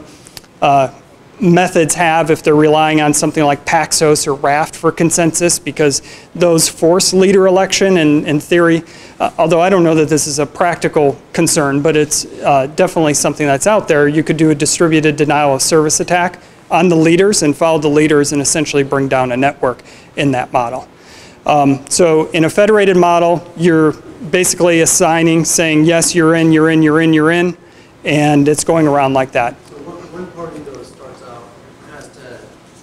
methods have if they're relying on something like Paxos or Raft for consensus, because those force leader election, and in theory, although I don't know that this is a practical concern, but it's definitely something that's out there. You could do a distributed denial of service attack on the leaders and follow the leaders and essentially bring down a network in that model. So in a federated model, you're basically assigning, saying, yes, you're in, you're in, you're in, you're in, and it's going around like that. So one party, though, starts out, has to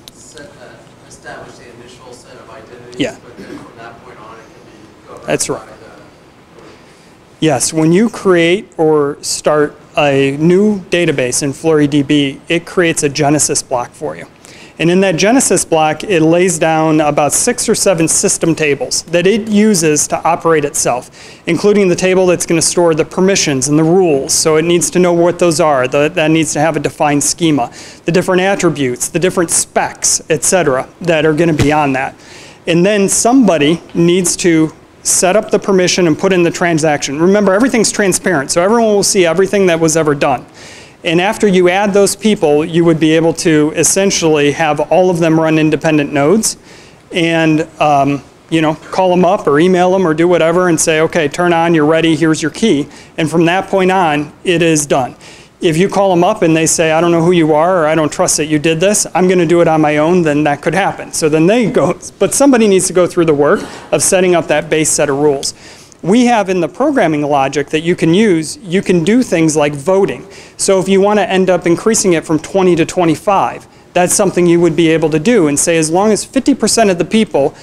establish the initial set of identities, Yeah. but then from that point on, it can be governed That's by right. the... Yes, when you create or start a new database in FlureeDB, it creates a Genesis block for you. And in that Genesis block, it lays down about 6 or 7 system tables that it uses to operate itself, including the table that's going to store the permissions and the rules. So it needs to know what those are. That needs to have a defined schema, the different attributes, the different specs, etc., that are going to be on that. And then somebody needs to set up the permission and put in the transaction. Remember, everything's transparent, so everyone will see everything that was ever done. And after you add those people, you would be able to essentially have all of them run independent nodes and call them up or email them or do whatever and say, okay, turn on, you're ready, here's your key. And from that point on, it is done. If you call them up and they say, I don't know who you are, or I don't trust that you did this, I'm going to do it on my own, then that could happen. So then they go, but somebody needs to go through the work of setting up that base set of rules. We have in the programming logic that you can use, you can do things like voting. So if you want to end up increasing it from 20 to 25, that's something you would be able to do and say, as long as 50% of the people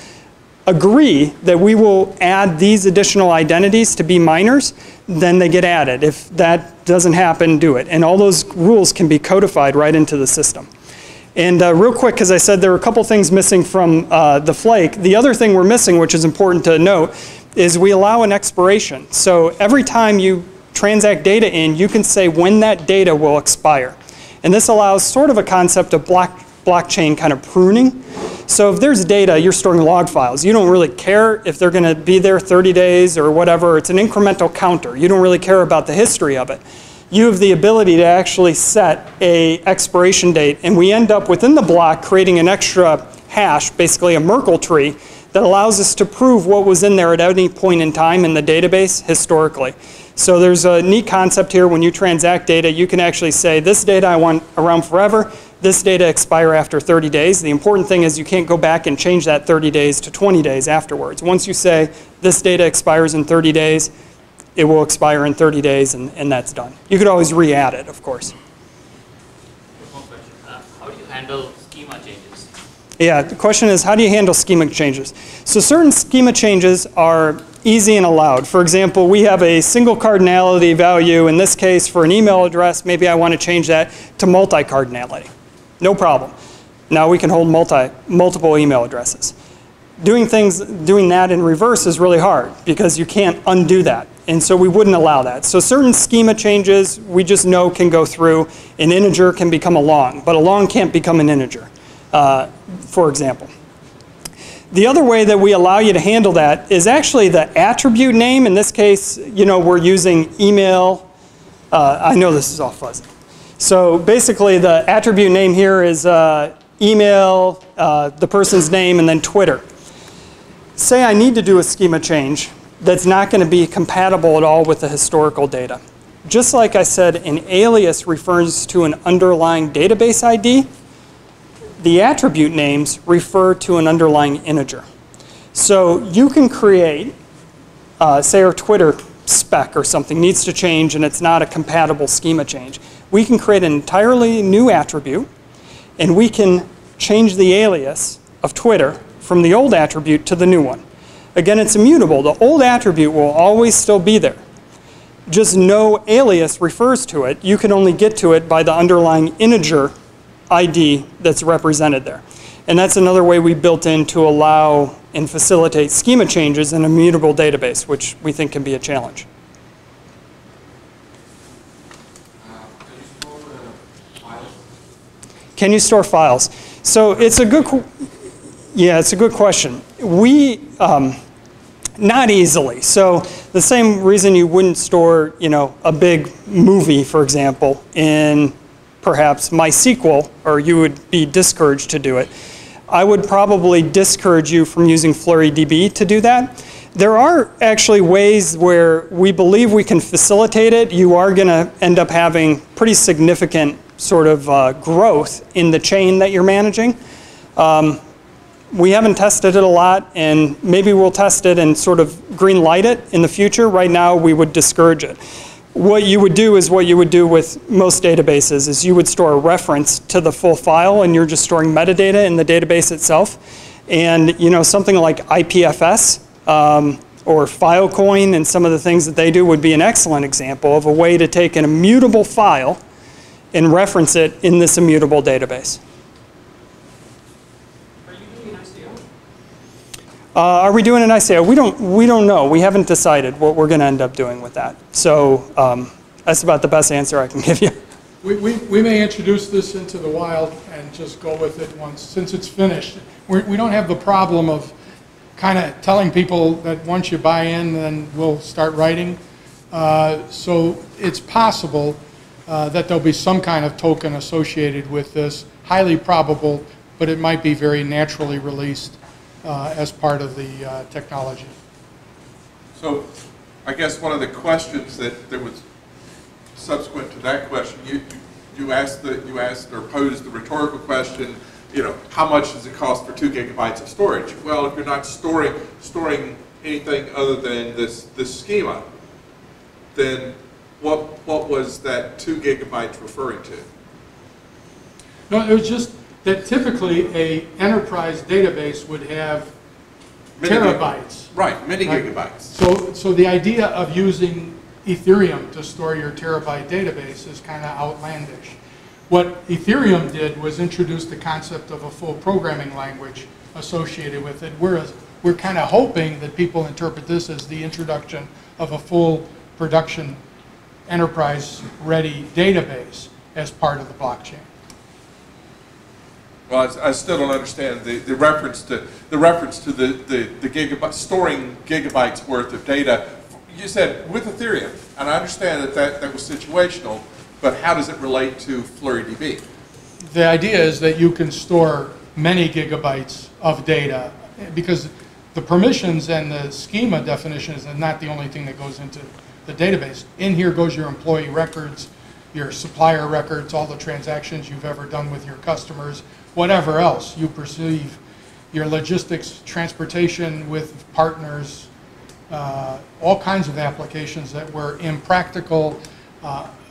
agree that we will add these additional identities to be minors, then they get added. If that doesn't happen, do it. And all those rules can be codified right into the system. And real quick, because I said there were a couple things missing from the flake, the other thing we're missing, which is important to note, is we allow an expiration. So every time you transact data in, you can say when that data will expire. And this allows sort of a concept of blockchain kind of pruning. So if there's data, you're storing log files. You don't really care if they're going to be there 30 days or whatever. It's an incremental counter. You don't really care about the history of it. You have the ability to actually set a expiration date, and we end up within the block creating an extra hash, basically a Merkle tree, that allows us to prove what was in there at any point in time in the database historically. So there's a neat concept here. When you transact data, you can actually say, this data I want around forever, this data expire after 30 days. The important thing is you can't go back and change that 30 days to 20 days afterwards. Once you say, this data expires in 30 days, it will expire in 30 days, and that's done. You could always re-add it, of course. One question. How do you handle schema changes? Yeah, the question is, how do you handle schema changes? So certain schema changes are easy and allowed. For example, we have a single cardinality value. In this case, for an email address, maybe I want to change that to multi-cardinality. No problem. Now we can hold multiple email addresses. Doing that in reverse is really hard because you can't undo that. And so we wouldn't allow that. So certain schema changes we just know can go through. An integer can become a long, but a long can't become an integer, for example. The other way that we allow you to handle that is actually the attribute name. In this case, we're using email. I know this is all fuzzy. So basically the attribute name here is email, the person's name, and then Twitter. Say I need to do a schema change that's not going to be compatible at all with the historical data. Just like I said, an alias refers to an underlying database ID. The attribute names refer to an underlying integer. So you can create, say our Twitter spec or something needs to change and it's not a compatible schema change. We can create an entirely new attribute and we can change the alias of Twitter from the old attribute to the new one. Again, it's immutable. The old attribute will always still be there. Just no alias refers to it. You can only get to it by the underlying integer ID that's represented there. And that's another way we built in to allow and facilitate schema changes in a mutable database, which we think can be a challenge. Can you store files? So it's a good question. We, not easily. So the same reason you wouldn't store, a big movie, for example, in perhaps MySQL, or you would be discouraged to do it. I would probably discourage you from using FlureeDB to do that. There are actually ways where we believe we can facilitate it. You are going to end up having pretty significant sort of growth in the chain that you're managing. We haven't tested it a lot, and maybe we'll test it and sort of green light it in the future. Right now, we would discourage it. What you would do is what you would do with most databases is you would store a reference to the full file, and you're just storing metadata in the database itself. And something like IPFS or Filecoin and some of the things that they do would be an excellent example of a way to take an immutable file and reference it in this immutable database. Are we doing an ICO? We don't know. We haven't decided what we're going to end up doing with that. So that's about the best answer I can give you. We may introduce this into the wild and just go with it once, since it's finished. We don't have the problem of kind of telling people that once you buy in, then we'll start writing. So it's possible that there'll be some kind of token associated with this. Highly probable, but it might be very naturally released as part of the technology. So I guess one of the questions that was subsequent to that question, you asked or posed the rhetorical question, how much does it cost for 2 gigabytes of storage? Well, if you're not storing anything other than this schema, then what was that 2 gigabytes referring to? No, it was just that typically a enterprise database would have terabytes. Right, many gigabytes. So the idea of using Ethereum to store your terabyte database is kind of outlandish. What Ethereum did was introduce the concept of a full programming language associated with it, whereas we're kind of hoping that people interpret this as the introduction of a full production enterprise-ready database as part of the blockchain. Well, I still don't understand the reference to the gigabyte, storing gigabytes worth of data. You said with Ethereum, and I understand that was situational, but how does it relate to FlureeDB? The idea is that you can store many gigabytes of data because the permissions and the schema definitions are not the only thing that goes into the database. In here goes your employee records, your supplier records, all the transactions you've ever done with your customers, whatever else you perceive, your logistics, transportation with partners, all kinds of applications that were impractical,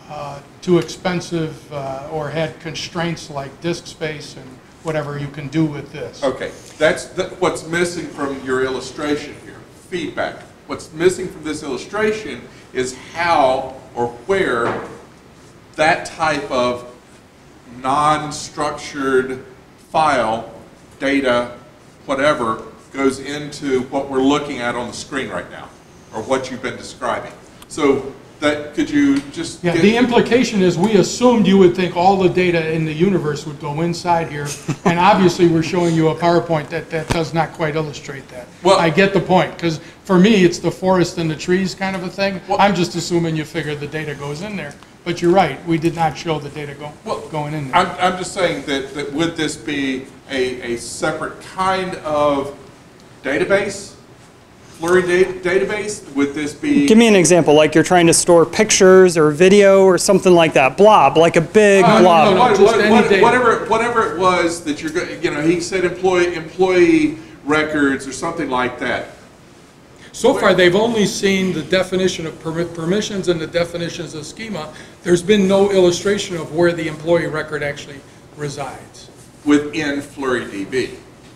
too expensive or had constraints like disk space and whatever you can do with this. Okay, that's what's missing from your illustration here, feedback. What's missing from this illustration is how or where that type of non-structured file, data, whatever, goes into what we're looking at on the screen right now, or what you've been describing. So that, could you just... Yeah, the implication is we assumed you would think all the data in the universe would go inside here, and obviously we're showing you a PowerPoint that does not quite illustrate that. Well, I get the point, because for me it's the forest and the trees kind of a thing. Well, I'm just assuming you figure the data goes in there. But you're right, we did not show the data going in there. I'm just saying that would this be a separate kind of database? Fluree database? Would this be... Give me an example, like you're trying to store pictures or video or something like that. Blob, like a big blob. Whatever it was that you're going, you know, he said employee records or something like that. So far, they've only seen the definition of permissions and the definitions of schema. There's been no illustration of where the employee record actually resides. Within FlureeDB.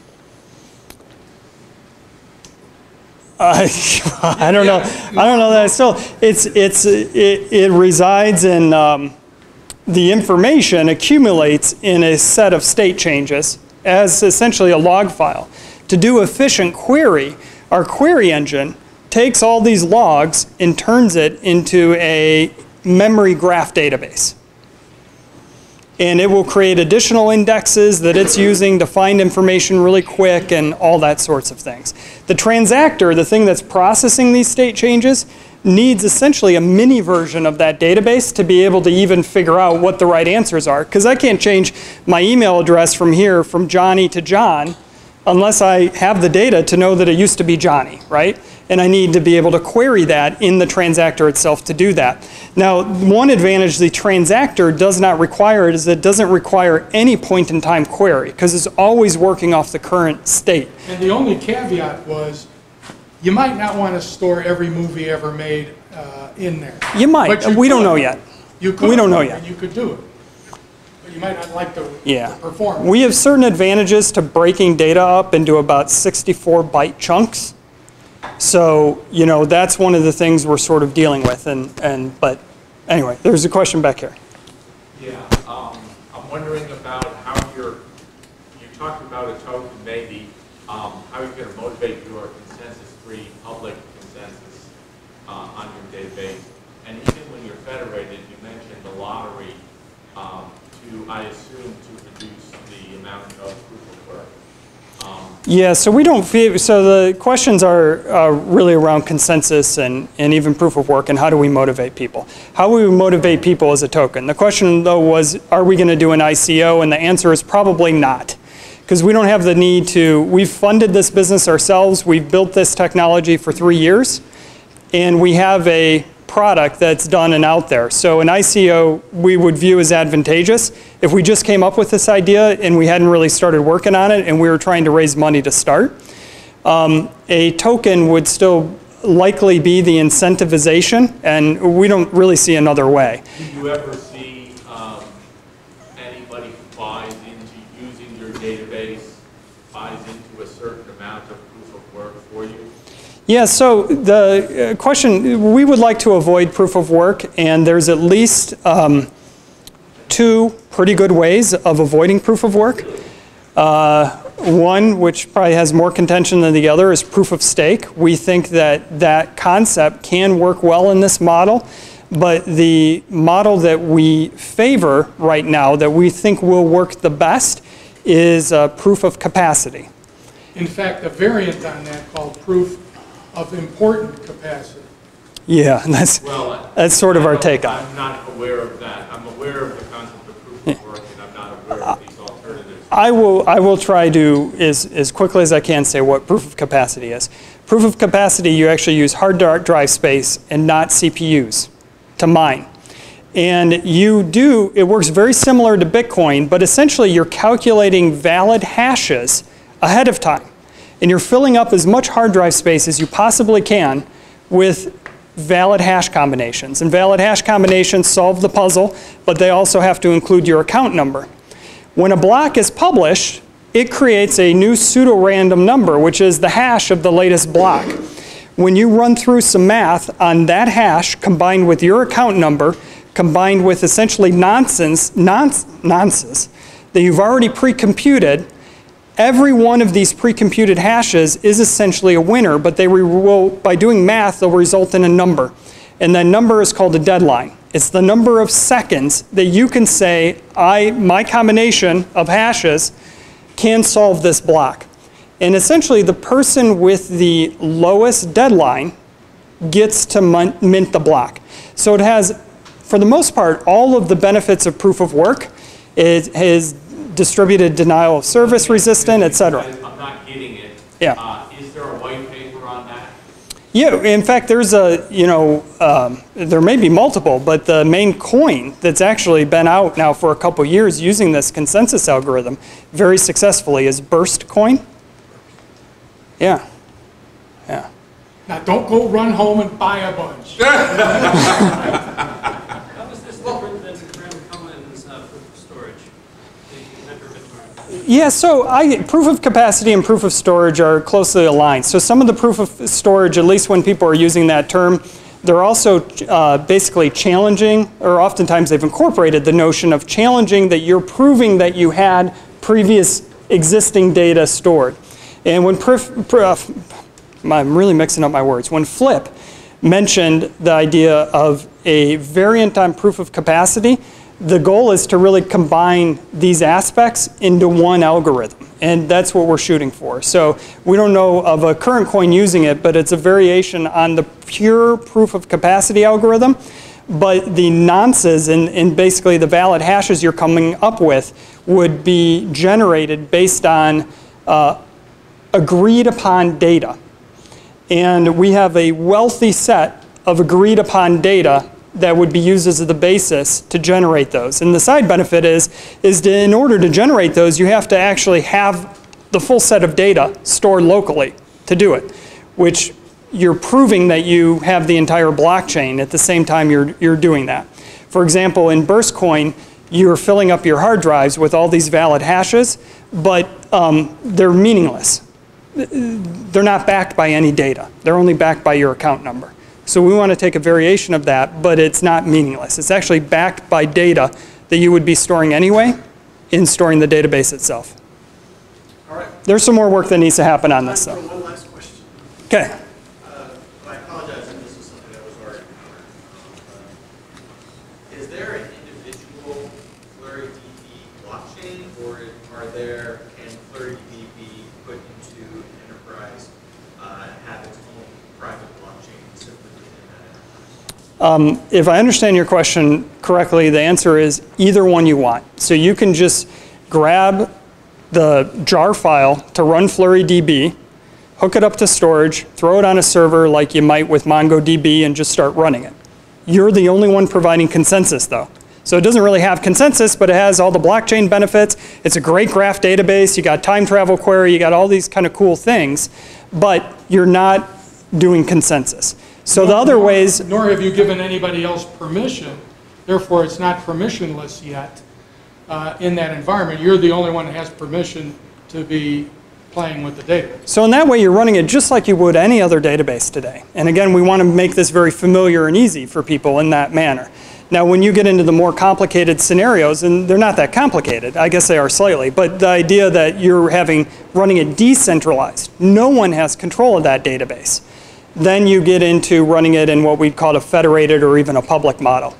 I don't know. I don't know that. Still, it resides in the information accumulates in a set of state changes as essentially a log file. To do efficient query, our query engine takes all these logs and turns it into a memory graph database. And it will create additional indexes that it's using to find information really quick and all that sorts of things. The transactor, the thing that's processing these state changes, needs essentially a mini version of that database to be able to even figure out what the right answers are. Because I can't change my email address from here, from Johnny to John, unless I have the data to know that it used to be Johnny, right? And I need to be able to query that in the transactor itself to do that. Now, one advantage the transactor does not require is it doesn't require any point-in-time query, because it's always working off the current state. And the only caveat was, you might not want to store every movie ever made in there. You might. We don't know yet. You could. We don't know yet. And you could do it. You might not like the performance. We have certain advantages to breaking data up into about 64-byte chunks. So, you know, that's one of the things we're sort of dealing with. But anyway, there's a question back here. Yeah, I'm wondering about how you talked about a token maybe, how you're going to motivate your consensus-free public consensus on your database. And even when you're federated, you mentioned the lottery I assume, to reduce the amount of proof of work. Yeah, so we don't feel, so the questions are really around consensus and even proof of work and how do we motivate people. How we motivate people as a token. The question though was, are we going to do an ICO? And the answer is probably not. Because we don't have the need to, we've funded this business ourselves, we've built this technology for 3 years, and we have a product that's done and out there. So an ICO we would view as advantageous. If we just came up with this idea and we hadn't really started working on it and we were trying to raise money to start, a token would still likely be the incentivization, and we don't really see another way. Do you ever see anybody who buys into using your database, buys into a certain amount of proof of work for you? Yeah, so the question, we would like to avoid proof of work, and there's at least 2 pretty good ways of avoiding proof of work. One, which probably has more contention than the other, is proof of stake. We think that that concept can work well in this model, but the model that we favor right now, that we think will work the best, is proof of capacity. In fact, a variant on that called proof of important capacity. Yeah, and that's sort of our take on it. I'm not aware of that. I'm aware of the concept of proof of work, and I'm not aware of these alternatives. I will try to, as quickly as I can, say what proof of capacity is. Proof of capacity, you actually use hard drive space and not CPUs to mine. And it works very similar to Bitcoin, but essentially you're calculating valid hashes ahead of time. And you're filling up as much hard drive space as you possibly can with valid hash combinations. And valid hash combinations solve the puzzle, but they also have to include your account number. When a block is published, it creates a new pseudo-random number, which is the hash of the latest block. When you run through some math on that hash combined with your account number, combined with essentially nonsense that you've already pre-computed, every one of these pre-computed hashes is essentially a winner, but they will, by doing math, they'll result in a number. And that number is called a deadline. It's the number of seconds that you can say, my combination of hashes can solve this block. And essentially, the person with the lowest deadline gets to mint the block. So it has, for the most part, all of the benefits of proof of work. It is distributed denial of service resistant, etc. I'm not getting it. Yeah. Is there a white paper on that? Yeah, in fact, there's a, there may be multiple, but the main coin that's actually been out now for a couple years using this consensus algorithm very successfully is Burst coin. Yeah. Yeah. Now, don't go run home and buy a bunch. How is this different than Graham Cohen's proof of storage? Yeah, so proof of capacity and proof of storage are closely aligned. So some of the proof of storage, at least when people are using that term, they're also basically challenging, or oftentimes they've incorporated the notion of challenging that you're proving that you had previous existing data stored. And when I'm really mixing up my words. When Flip mentioned the idea of a variant on proof of capacity, the goal is to really combine these aspects into one algorithm. And that's what we're shooting for. So we don't know of a current coin using it, but it's a variation on the pure proof of capacity algorithm. But the nonces and basically the valid hashes you're coming up with would be generated based on agreed upon data. And we have a wealthy set of agreed upon data that would be used as the basis to generate those. And the side benefit is in order to generate those, you have to actually have the full set of data stored locally to do it, which you're proving that you have the entire blockchain at the same time you're doing that. For example, in Burst coin, you're filling up your hard drives with all these valid hashes, but they're meaningless. They're not backed by any data. They're only backed by your account number. So we want to take a variation of that, but it's not meaningless. It's actually backed by data that you would be storing anyway in storing the database itself. All right. There's some more work that needs to happen on this, though. One last question. Okay. I apologize if this is something that was already covered. Is there an individual FlureeDB blockchain, or can FlureeDB be put into an enterprise and have its own private blockchain simply within that enterprise? If I understand your question correctly, the answer is either one you want. So you can just grab the jar file to run FlureeDB, hook it up to storage, throw it on a server like you might with MongoDB, and just start running it. You're the only one providing consensus, though. So it doesn't really have consensus, but it has all the blockchain benefits. It's a great graph database. You got time travel query. You got all these kind of cool things, but you're not doing consensus. So the other ways... Nor have you given anybody else permission. Therefore, it's not permissionless yet in that environment. You're the only one that has permission to be playing with the data. So in that way, you're running it just like you would any other database today. And again, we want to make this very familiar and easy for people in that manner. Now, when you get into the more complicated scenarios, and they're not that complicated, I guess they are slightly, but the idea that you're running it decentralized, no one has control of that database. Then you get into running it in what we'd call a federated or even a public model.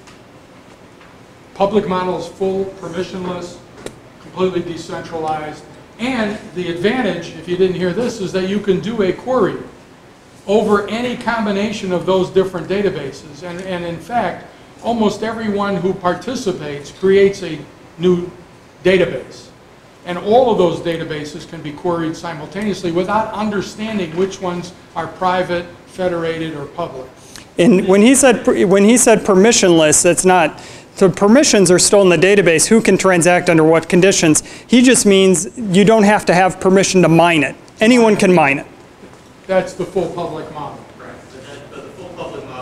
Public model is full, permissionless, completely decentralized. And the advantage, if you didn't hear this, is that you can do a query over any combination of those different databases. And in fact, almost everyone who participates creates a new database. And all of those databases can be queried simultaneously without understanding which ones are private, federated, or public. And when he said permissionless, that's not... So permissions are still in the database. Who can transact under what conditions? He just means you don't have to have permission to mine it. Anyone can mine it. That's the full public model. Right, but the full public model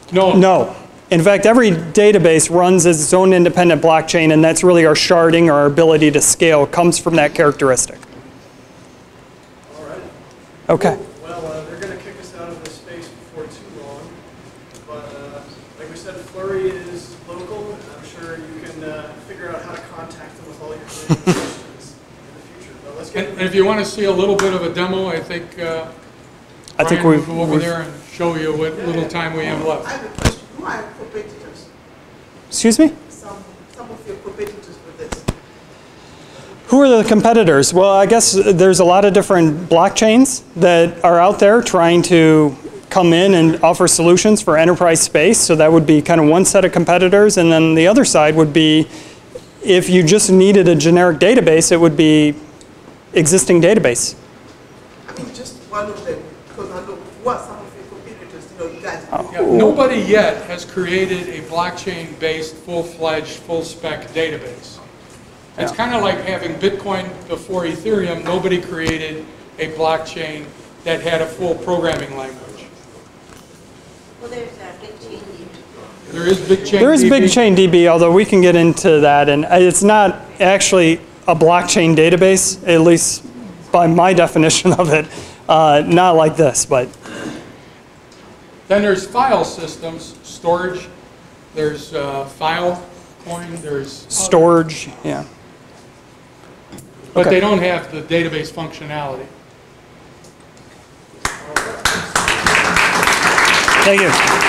No. No. In fact, every database runs as its own independent blockchain, and that's really our sharding, our ability to scale comes from that characteristic. All right. Okay. Well, they're going to kick us out of this space before too long. But like we said, Fluree is local, and I'm sure you can figure out how to contact them with all your questions in the future. But let's get And if you want to see a little bit of a demo, I think Brian will go over there and show you what little time we have left. I have a question. Who are competitors? Excuse me? Some of your competitors for this. Who are the competitors? Well, I guess there's a lot of different blockchains that are out there trying to come in and offer solutions for enterprise space. So that would be kind of one set of competitors. And then the other side would be, if you just needed a generic database, it would be existing database. I mean, just one of them, because I know who are some of your competitors, you guys. Yeah, nobody yet has created a blockchain-based, full-fledged, full-spec database. It's kind of like having Bitcoin before Ethereum. Nobody created a blockchain that had a full programming language. Well, there's a big change. There is BigChain. There is BigChain DB, although we can get into that, and it's not actually a blockchain database, at least by my definition of it. Not like this, but. Then there's file systems, storage. There's Filecoin. There's Storage, yeah. but Okay. they don't have the database functionality. Thank you.